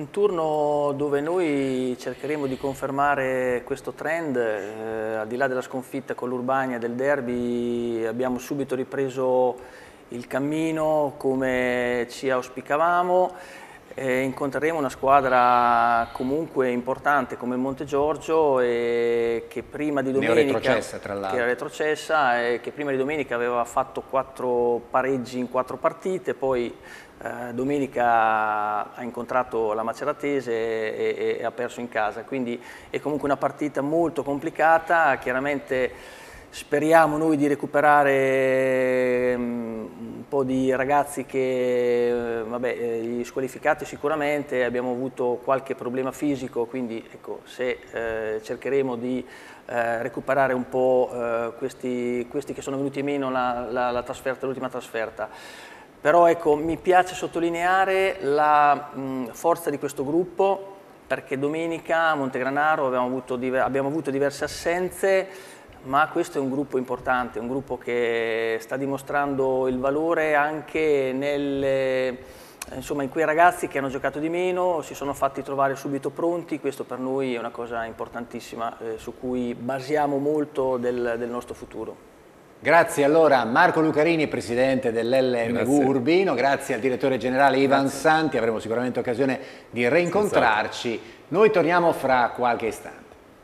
un turno dove noi cercheremo di confermare questo trend, eh, al di là della sconfitta con l'Urbania del derby abbiamo subito ripreso il cammino come ci auspicavamo, eh, incontreremo una squadra comunque importante come Montegiorgio e che prima di domenica, retrocessa, tra l'altro. che era retrocessa e che prima di domenica aveva fatto quattro pareggi in quattro partite, poi eh, domenica ha incontrato la Maceratese e, e, e ha perso in casa, quindi è comunque una partita molto complicata. Chiaramente speriamo noi di recuperare un po' di ragazzi che, vabbè, gli squalificati sicuramente, abbiamo avuto qualche problema fisico, quindi ecco, se eh, cercheremo di eh, recuperare un po' eh, questi, questi che sono venuti meno la, la, la trasferta, l'ultima trasferta. Però ecco, mi piace sottolineare la mh, forza di questo gruppo, perché domenica a Montegranaro abbiamo avuto, abbiamo avuto diverse assenze, ma questo è un gruppo importante, un gruppo che sta dimostrando il valore anche nelle, insomma, in quei ragazzi che hanno giocato di meno, si sono fatti trovare subito pronti. Questo per noi è una cosa importantissima, eh, su cui basiamo molto del, del nostro futuro. Grazie allora a Marco Lucarini, presidente dell'L M V Urbino, grazie al direttore generale Ivan grazie. Santi, avremo sicuramente occasione di reincontrarci. Noi torniamo fra qualche istante.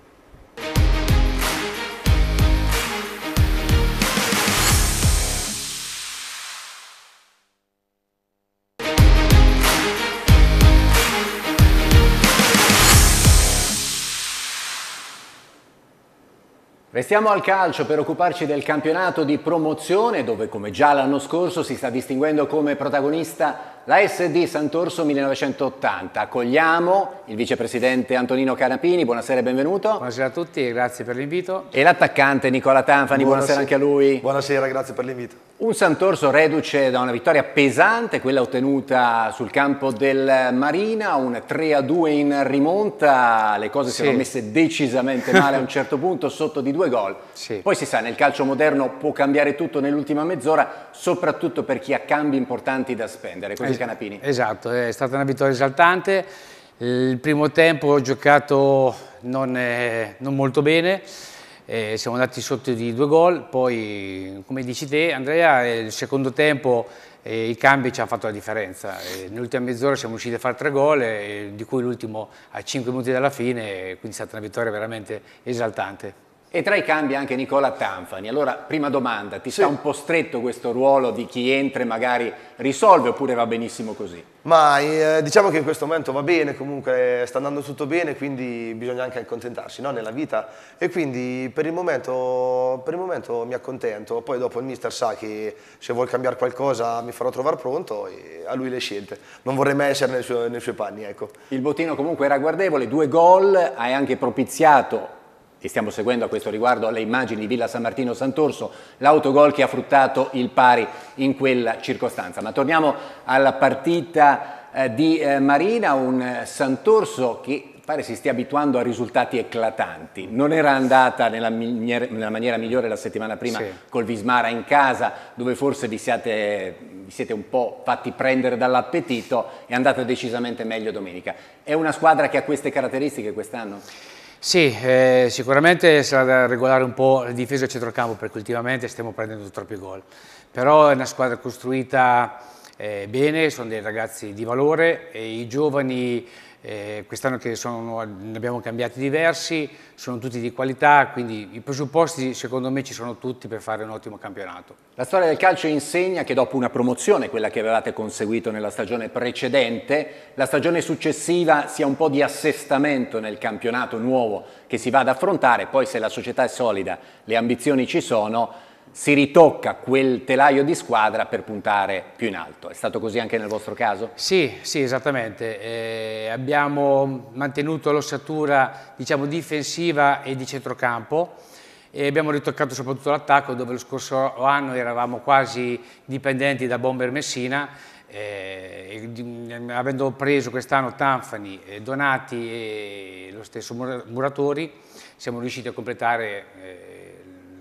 Restiamo al calcio per occuparci del campionato di promozione dove, come già l'anno scorso, si sta distinguendo come protagonista la S D Sant'Orso millenovecentottanta. Accogliamo il vicepresidente Antonino Canapini, buonasera e benvenuto. Buonasera a tutti e grazie per l'invito. E l'attaccante Nicola Tanfani, buonasera. buonasera anche a lui. Buonasera, grazie per l'invito. Un Sant'Orso reduce da una vittoria pesante, quella ottenuta sul campo del Marina, un tre a due in rimonta, le cose sì. si erano messe decisamente male a un certo punto, sotto di due gol. Sì. Poi si sa, nel calcio moderno può cambiare tutto nell'ultima mezz'ora, soprattutto per chi ha cambi importanti da spendere. Così es Canapini. Esatto, è stata una vittoria esaltante. Il primo tempo ho giocato non, eh, non molto bene. Eh, siamo andati sotto di due gol, poi come dici te Andrea, il secondo tempo eh, i cambi ci hanno fatto la differenza. Eh, nell'ultima mezz'ora siamo riusciti a fare tre gol, eh, di cui l'ultimo a cinque minuti dalla fine, quindi è stata una vittoria veramente esaltante. E tra i cambi anche Nicola Tanfani. Allora, prima domanda, ti sì. sta un po' stretto questo ruolo di chi entra e magari risolve oppure va benissimo così? Ma eh, diciamo che in questo momento va bene, comunque sta andando tutto bene, quindi bisogna anche accontentarsi, no? Nella vita, e quindi per il, momento, per il momento mi accontento. Poi dopo il mister sa che se vuol cambiare qualcosa mi farò trovare pronto e a lui le scelte. Non vorrei mai essere nei suoi, nei suoi panni, ecco. Il bottino comunque era guardevole, due gol, hai anche propiziato, e stiamo seguendo a questo riguardo le immagini di Villa San Martino Sant'Orso, l'autogol che ha fruttato il pari in quella circostanza. Ma torniamo alla partita eh, di eh, Marina, un Sant'Orso che pare si stia abituando a risultati eclatanti. Non era andata nella, nella maniera migliore la settimana prima sì. col Vismara in casa, dove forse vi siete, vi siete un po' fatti prendere dall'appetito, è andata decisamente meglio domenica. È una squadra che ha queste caratteristiche quest'anno? Sì, eh, sicuramente sarà da regolare un po' la difesa e il centrocampo perché ultimamente stiamo prendendo troppi gol, però è una squadra costruita eh, bene, sono dei ragazzi di valore e i giovani eh, quest'anno che sono, ne abbiamo cambiati diversi, sono tutti di qualità, quindi i presupposti secondo me ci sono tutti per fare un ottimo campionato. La storia del calcio insegna che dopo una promozione, quella che avevate conseguito nella stagione precedente, la stagione successiva sia un po' di assestamento nel campionato nuovo che si va ad affrontare, poi se la società è solida, le ambizioni ci sono, si ritocca quel telaio di squadra per puntare più in alto. È stato così anche nel vostro caso? Sì, sì, esattamente. Eh, abbiamo mantenuto l'ossatura, diciamo, difensiva e di centrocampo e abbiamo ritoccato soprattutto l'attacco, dove lo scorso anno eravamo quasi dipendenti da Bomber Messina. Eh, avendo preso quest'anno Tanfani, eh, Donati e lo stesso Muratori, siamo riusciti a completare eh,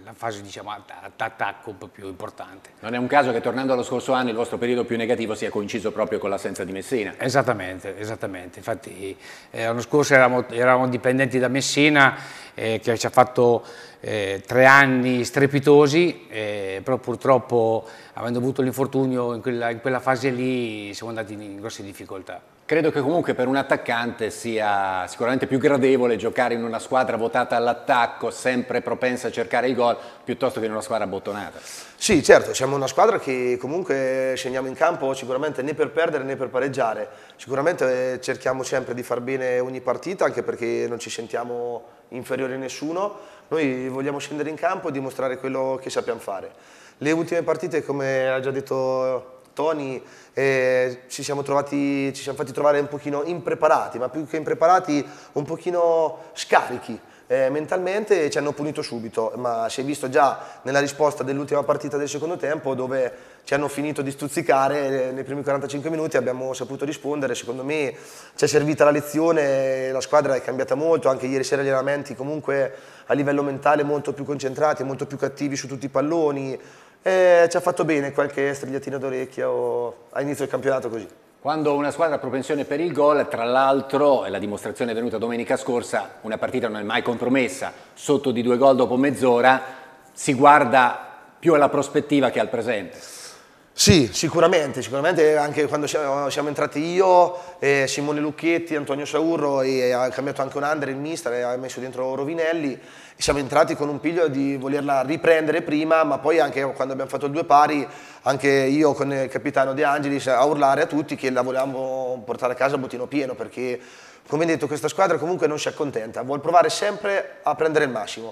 la fase diciamo, d'attacco un po' più importante. Non è un caso che tornando allo scorso anno il vostro periodo più negativo sia coinciso proprio con l'assenza di Messina. Esattamente, esattamente. Infatti eh, l'anno scorso eravamo, eravamo dipendenti da Messina eh, che ci ha fatto eh, tre anni strepitosi, eh, però purtroppo avendo avuto l'infortunio in quella, in quella fase lì siamo andati in, in grosse difficoltà. Credo che comunque per un attaccante sia sicuramente più gradevole giocare in una squadra votata all'attacco, sempre propensa a cercare il gol, piuttosto che in una squadra abbottonata. Sì, certo, siamo una squadra che comunque scendiamo in campo sicuramente né per perdere né per pareggiare. Sicuramente cerchiamo sempre di far bene ogni partita, anche perché non ci sentiamo inferiori a nessuno. Noi vogliamo scendere in campo e dimostrare quello che sappiamo fare. Le ultime partite, come ha già detto Tony, eh, ci siamo trovati, ci siamo fatti trovare un pochino impreparati, ma più che impreparati un pochino scarichi eh, mentalmente, e ci hanno punito subito, ma si è visto già nella risposta dell'ultima partita del secondo tempo, dove ci hanno finito di stuzzicare nei primi quarantacinque minuti, abbiamo saputo rispondere. Secondo me ci è servita la lezione, la squadra è cambiata molto, anche ieri sera gli allenamenti comunque a livello mentale molto più concentrati, molto più cattivi su tutti i palloni. E ci ha fatto bene qualche strigliatina d'orecchio a inizio del campionato così. Quando una squadra ha propensione per il gol, tra l'altro, e la dimostrazione è venuta domenica scorsa, una partita non è mai compromessa, sotto di due gol dopo mezz'ora, si guarda più alla prospettiva che al presente. Sì, sicuramente, sicuramente anche quando siamo, siamo entrati io, eh, Simone Lucchetti, Antonio Saurro, e ha cambiato anche un under il mister e ha messo dentro Rovinelli, e siamo entrati con un piglio di volerla riprendere prima, ma poi anche quando abbiamo fatto il due pari, anche io con il capitano De Angelis a urlare a tutti che la volevamo portare a casa a bottino pieno, perché come detto questa squadra comunque non si accontenta, vuol provare sempre a prendere il massimo.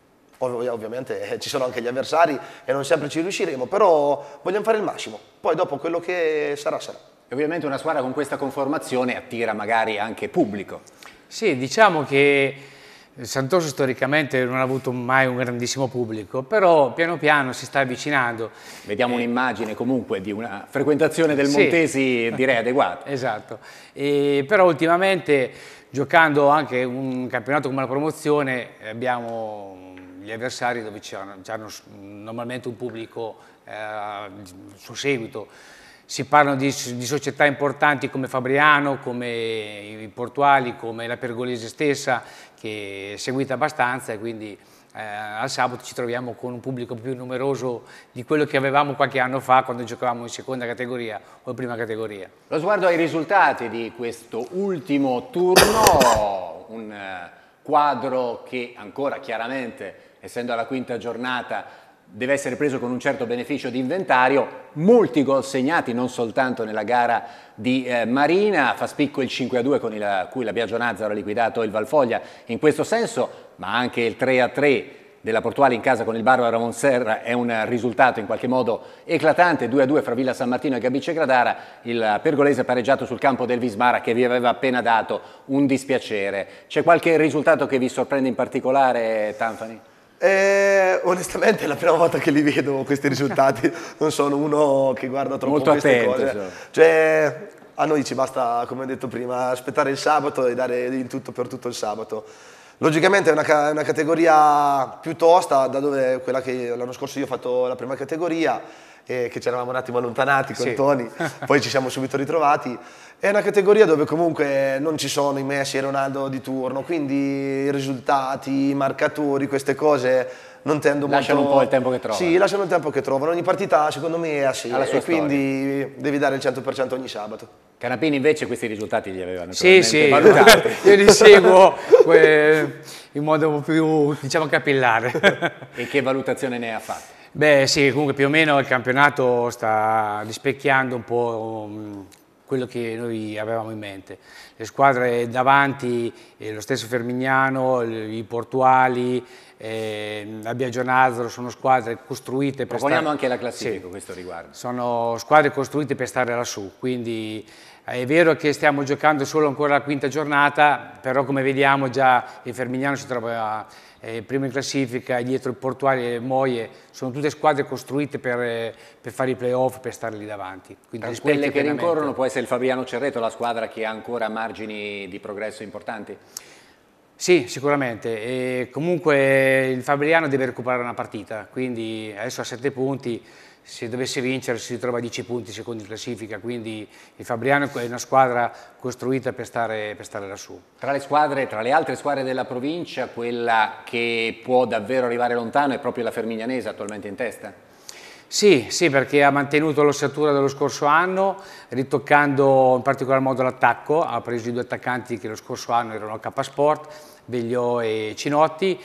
Ov ovviamente eh, ci sono anche gli avversari e non sempre ci riusciremo, però vogliamo fare il massimo, poi dopo quello che sarà sarà. E ovviamente una squadra con questa conformazione attira magari anche pubblico. Sì, diciamo che Sant'Orso storicamente non ha avuto mai un grandissimo pubblico, però piano piano si sta avvicinando. Vediamo eh, un'immagine comunque di una frequentazione del Montesi, sì, direi adeguata. Esatto, e, però ultimamente giocando anche un campionato come la promozione abbiamo gli avversari dove hanno normalmente un pubblico eh, suo seguito. Si parlano di, di società importanti come Fabriano, come i Portuali, come la Pergolese stessa, che è seguita abbastanza, e quindi eh, al sabato ci troviamo con un pubblico più numeroso di quello che avevamo qualche anno fa quando giocavamo in seconda categoria o in prima categoria. Lo sguardo ai risultati di questo ultimo turno, un quadro che ancora chiaramente, essendo alla quinta giornata, deve essere preso con un certo beneficio di inventario. Molti gol segnati, non soltanto nella gara di eh, Marina, fa spicco il cinque a due con il, cui la Biagio Nazzaro ha liquidato il Valfoglia in questo senso, ma anche il tre a tre della Portuale in casa con il Barbara Monserra è un risultato in qualche modo eclatante. Due a due fra Villa San Martino e Gabice Gradara, il pergolese pareggiato sul campo del Vismara che vi aveva appena dato un dispiacere. C'è qualche risultato che vi sorprende in particolare, Tanfani? Eh, onestamente è la prima volta che li vedo questi risultati, non sono uno che guarda troppo molto queste attento, cose. Insomma. Cioè, a noi ci basta, come ho detto prima, aspettare il sabato e dare il tutto per tutto il sabato. Logicamente è una, una categoria più tosta, da dove quella che l'anno scorso io ho fatto la prima categoria, e che ci eravamo un attimo allontanati con sì. Tony, poi ci siamo subito ritrovati. È una categoria dove comunque non ci sono i Messi e Ronaldo di turno, quindi i risultati, i marcatori, queste cose non tendo lasciano molto... un po' il tempo che trovano. Sì, lasciano il tempo che trovano. Ogni partita secondo me è assim, e quindi storia. Devi dare il cento per cento ogni sabato. Canapini invece questi risultati li aveva sì, sì. valutati. Io li seguo in modo più, diciamo, capillare. E che valutazione ne ha fatto? Beh sì, comunque più o meno il campionato sta rispecchiando un po' quello che noi avevamo in mente. Le squadre davanti, eh, lo stesso Fermignano, i Portuali, eh, la Biagio Nazzaro, sono squadre costruite per stare... Proponiamo anche la classifica sì, questo riguardo. Sono squadre costruite per stare lassù, quindi è vero che stiamo giocando solo ancora la quinta giornata, però come vediamo già il Fermignano si trova eh, primo in classifica, dietro il Portuali e Moie, sono tutte squadre costruite per, eh, per fare i playoff, per stare lì davanti. Quindi tra quelle che rincorrono può essere il Fabriano Cerreto, la squadra che ha ancora margini di progresso importanti? Sì, sicuramente. E comunque il Fabriano deve recuperare una partita, quindi adesso ha sette punti, se dovesse vincere si ritrova a dieci punti secondo in classifica, quindi il Fabriano è una squadra costruita per stare, per stare lassù. Tra le squadre, tra le altre squadre della provincia, quella che può davvero arrivare lontano è proprio la Fermignanese, attualmente in testa? Sì, sì, perché ha mantenuto l'ossatura dello scorso anno, ritoccando in particolar modo l'attacco, ha preso i due attaccanti che lo scorso anno erano K Sport, Vegliò e Cinotti,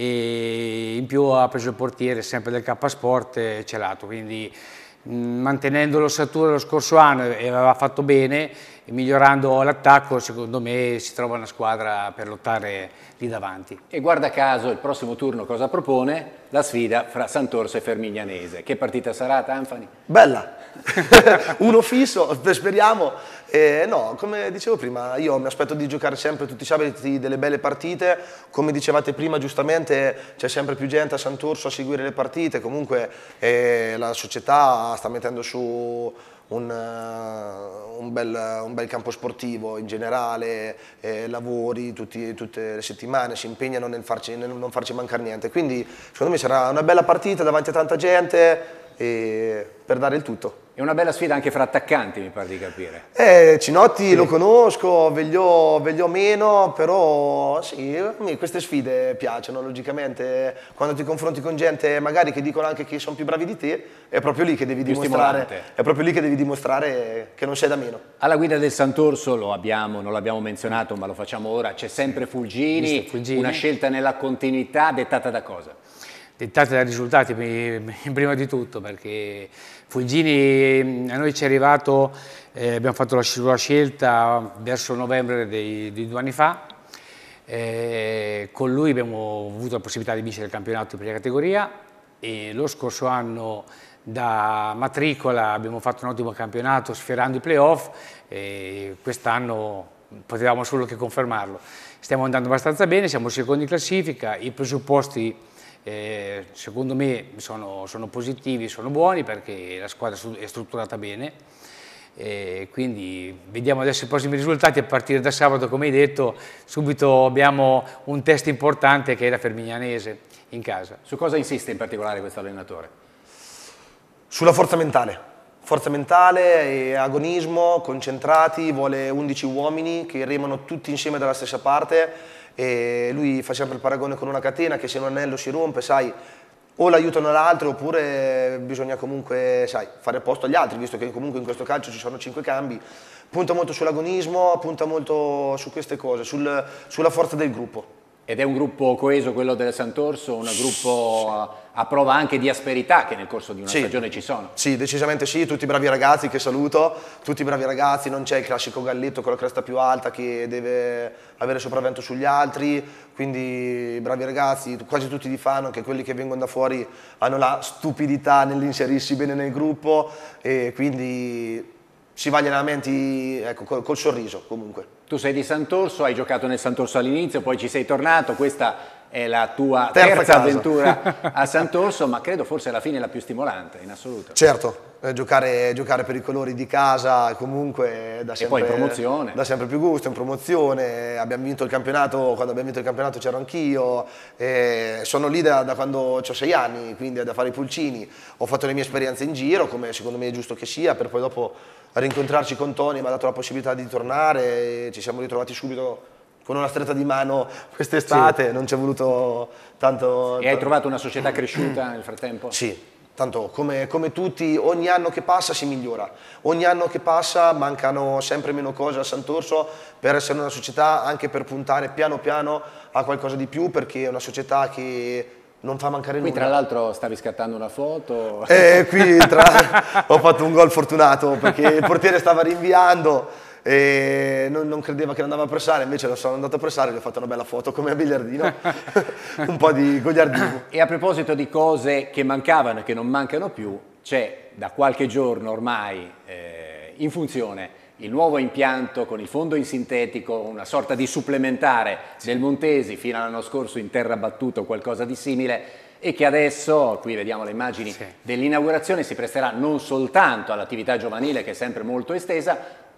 e in più ha preso il portiere sempre del K Sport, Celato, quindi mh, mantenendo l'ossatura dello scorso anno e aveva fatto bene, e migliorando l'attacco secondo me si trova una squadra per lottare lì davanti. E guarda caso il prossimo turno cosa propone? La sfida fra Sant'Orso e Fermignanese. Che partita sarà, Tanfani? Bella, uno fisso, speriamo. Eh, no, come dicevo prima, io mi aspetto di giocare sempre tutti i sabati delle belle partite, come dicevate prima giustamente c'è sempre più gente a Sant'Orso a seguire le partite, comunque eh, la società sta mettendo su un, uh, un, bel, un bel campo sportivo in generale, eh, lavori tutti, tutte le settimane, si impegnano nel, farci, nel non farci mancare niente, quindi secondo me sarà una bella partita davanti a tanta gente e per dare il tutto. È una bella sfida anche fra attaccanti, mi pare di capire. Eh, Cinotti sì. Lo conosco, Vegliò, Vegliò meno, però sì, a me queste sfide piacciono, logicamente. Quando ti confronti con gente magari che dicono anche che sono più bravi di te, è proprio lì che devi più dimostrare, stimolante. è proprio lì che devi dimostrare che non sei da meno. Alla guida del Sant'Orso, lo abbiamo, non l'abbiamo menzionato, ma lo facciamo ora, c'è sempre Fulgini, Fulgini, una scelta nella continuità dettata da cosa? Dettate dai risultati prima di tutto, perché Fulgini a noi ci è arrivato, eh, abbiamo fatto la sua scelta verso novembre dei, di due anni fa, eh, con lui abbiamo avuto la possibilità di vincere il campionato in prima categoria e lo scorso anno da matricola abbiamo fatto un ottimo campionato sfiorando i playoff e quest'anno potevamo solo che confermarlo. Stiamo andando abbastanza bene, siamo secondi in classifica, i presupposti Eh, secondo me sono, sono positivi, sono buoni perché la squadra è strutturata bene, e quindi vediamo adesso i prossimi risultati a partire da sabato, come hai detto, subito abbiamo un test importante che è la Fermignanese in casa. Su cosa insiste in particolare questo allenatore? Sulla forza mentale, forza mentale e agonismo, concentrati, vuole undici uomini che remano tutti insieme dalla stessa parte. E lui fa sempre il paragone con una catena che se un anello si rompe, sai, o l'aiutano l'altro oppure bisogna comunque, sai, fare posto agli altri, visto che comunque in questo calcio ci sono cinque cambi. Punta molto sull'agonismo, punta molto su queste cose, sul, sulla forza del gruppo. Ed è un gruppo coeso quello del Sant'Orso, un gruppo sì. a prova anche di asperità che nel corso di una sì. stagione ci sono. Sì, decisamente sì, tutti bravi ragazzi che saluto, tutti bravi ragazzi, non c'è il classico galletto con la cresta più alta che deve avere sopravvento sugli altri, quindi bravi ragazzi, quasi tutti di Fano, anche quelli che vengono da fuori hanno la stupidità nell'inserirsi bene nel gruppo e quindi si va agli allenamenti ecco, col, col sorriso comunque. Tu sei di Sant'Orso, hai giocato nel Sant'Orso all'inizio, poi ci sei tornato, questa è la tua terza, terza casa. avventura a Sant'Orso, ma credo forse alla fine la più stimolante in assoluto. Certo, eh, giocare, giocare per i colori di casa comunque dà sempre, e poi in promozione. dà sempre più gusto, in promozione, abbiamo vinto il campionato, quando abbiamo vinto il campionato c'ero anch'io, eh, sono lì da, da quando ho sei anni, quindi da fare i pulcini, ho fatto le mie esperienze in giro, come secondo me è giusto che sia, per poi dopo rincontrarci con Tony, mi ha dato la possibilità di tornare, e ci siamo ritrovati subito con una stretta di mano quest'estate, sì. non ci è voluto tanto... E hai trovato una società cresciuta nel frattempo? Sì, tanto come, come tutti, ogni anno che passa si migliora, ogni anno che passa mancano sempre meno cose a Sant'Orso per essere una società, anche per puntare piano piano a qualcosa di più, perché è una società che non fa mancare qui nulla. Qui tra l'altro stavi scattando una foto. Eh, qui tra... ho fatto un gol fortunato perché il portiere stava rinviando e non, non credeva che andava a pressare, invece lo sono andato a pressare e gli ho fatto una bella foto come a biliardino, un po' di goliardismo. E a proposito di cose che mancavano e che non mancano più, c'è da qualche giorno ormai eh, in funzione il nuovo impianto con il fondo in sintetico, una sorta di supplementare del Montesi, fino all'anno scorso in terra battuto o qualcosa di simile, e che adesso, qui vediamo le immagini sì. dell'inaugurazione, si presterà non soltanto all'attività giovanile che è sempre molto estesa,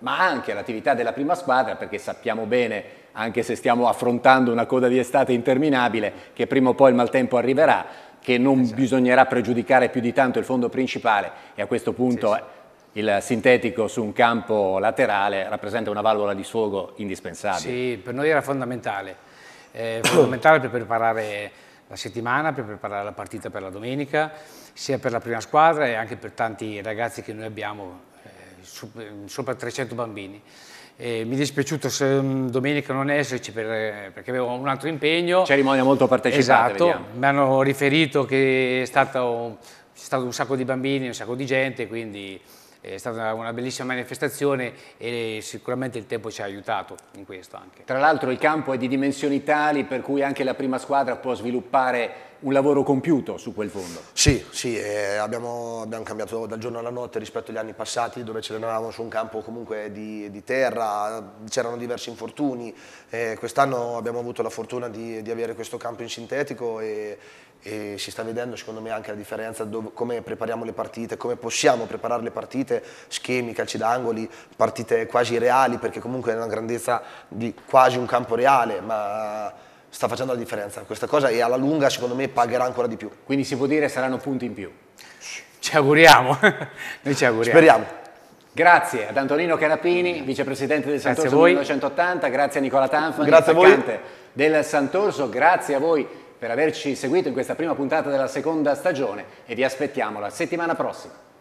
ma anche all'attività della prima squadra, perché sappiamo bene, anche se stiamo affrontando una coda di estate interminabile, che prima o poi il maltempo arriverà, che non esatto. bisognerà pregiudicare più di tanto il fondo principale e a questo punto sì, sì. il sintetico su un campo laterale rappresenta una valvola di sfogo indispensabile. Sì, per noi era fondamentale, eh, fondamentale per preparare la settimana, per preparare la partita per la domenica, sia per la prima squadra e anche per tanti ragazzi che noi abbiamo, eh, sopra trecento bambini. Eh, mi è dispiaciuto se domenica non esserci per, perché avevo un altro impegno. Cerimonia molto partecipata. Esatto, vediamo. Mi hanno riferito che è stato, c'è stato un sacco di bambini, un sacco di gente, quindi è stata una bellissima manifestazione e sicuramente il tempo ci ha aiutato in questo anche. Tra l'altro il campo è di dimensioni tali per cui anche la prima squadra può sviluppare un lavoro compiuto su quel fondo. Sì, sì, eh, abbiamo, abbiamo cambiato dal giorno alla notte rispetto agli anni passati dove ce l'avevamo su un campo comunque di, di terra, c'erano diversi infortuni, eh, quest'anno abbiamo avuto la fortuna di, di avere questo campo in sintetico e, e si sta vedendo secondo me anche la differenza dove, come prepariamo le partite, come possiamo preparare le partite, schemi, calci d'angoli, partite quasi reali perché comunque è una grandezza di quasi un campo reale, ma sta facendo la differenza questa cosa e alla lunga secondo me pagherà ancora di più. Quindi si può dire saranno punti in più. Ci auguriamo, noi ci auguriamo. Speriamo. Grazie ad Antonino Canapini, vicepresidente del Sant'Orso millenovecentottanta, grazie a Nicola Tanfani, grazie a voi del Sant'Orso, grazie a voi per averci seguito in questa prima puntata della seconda stagione e vi aspettiamo la settimana prossima.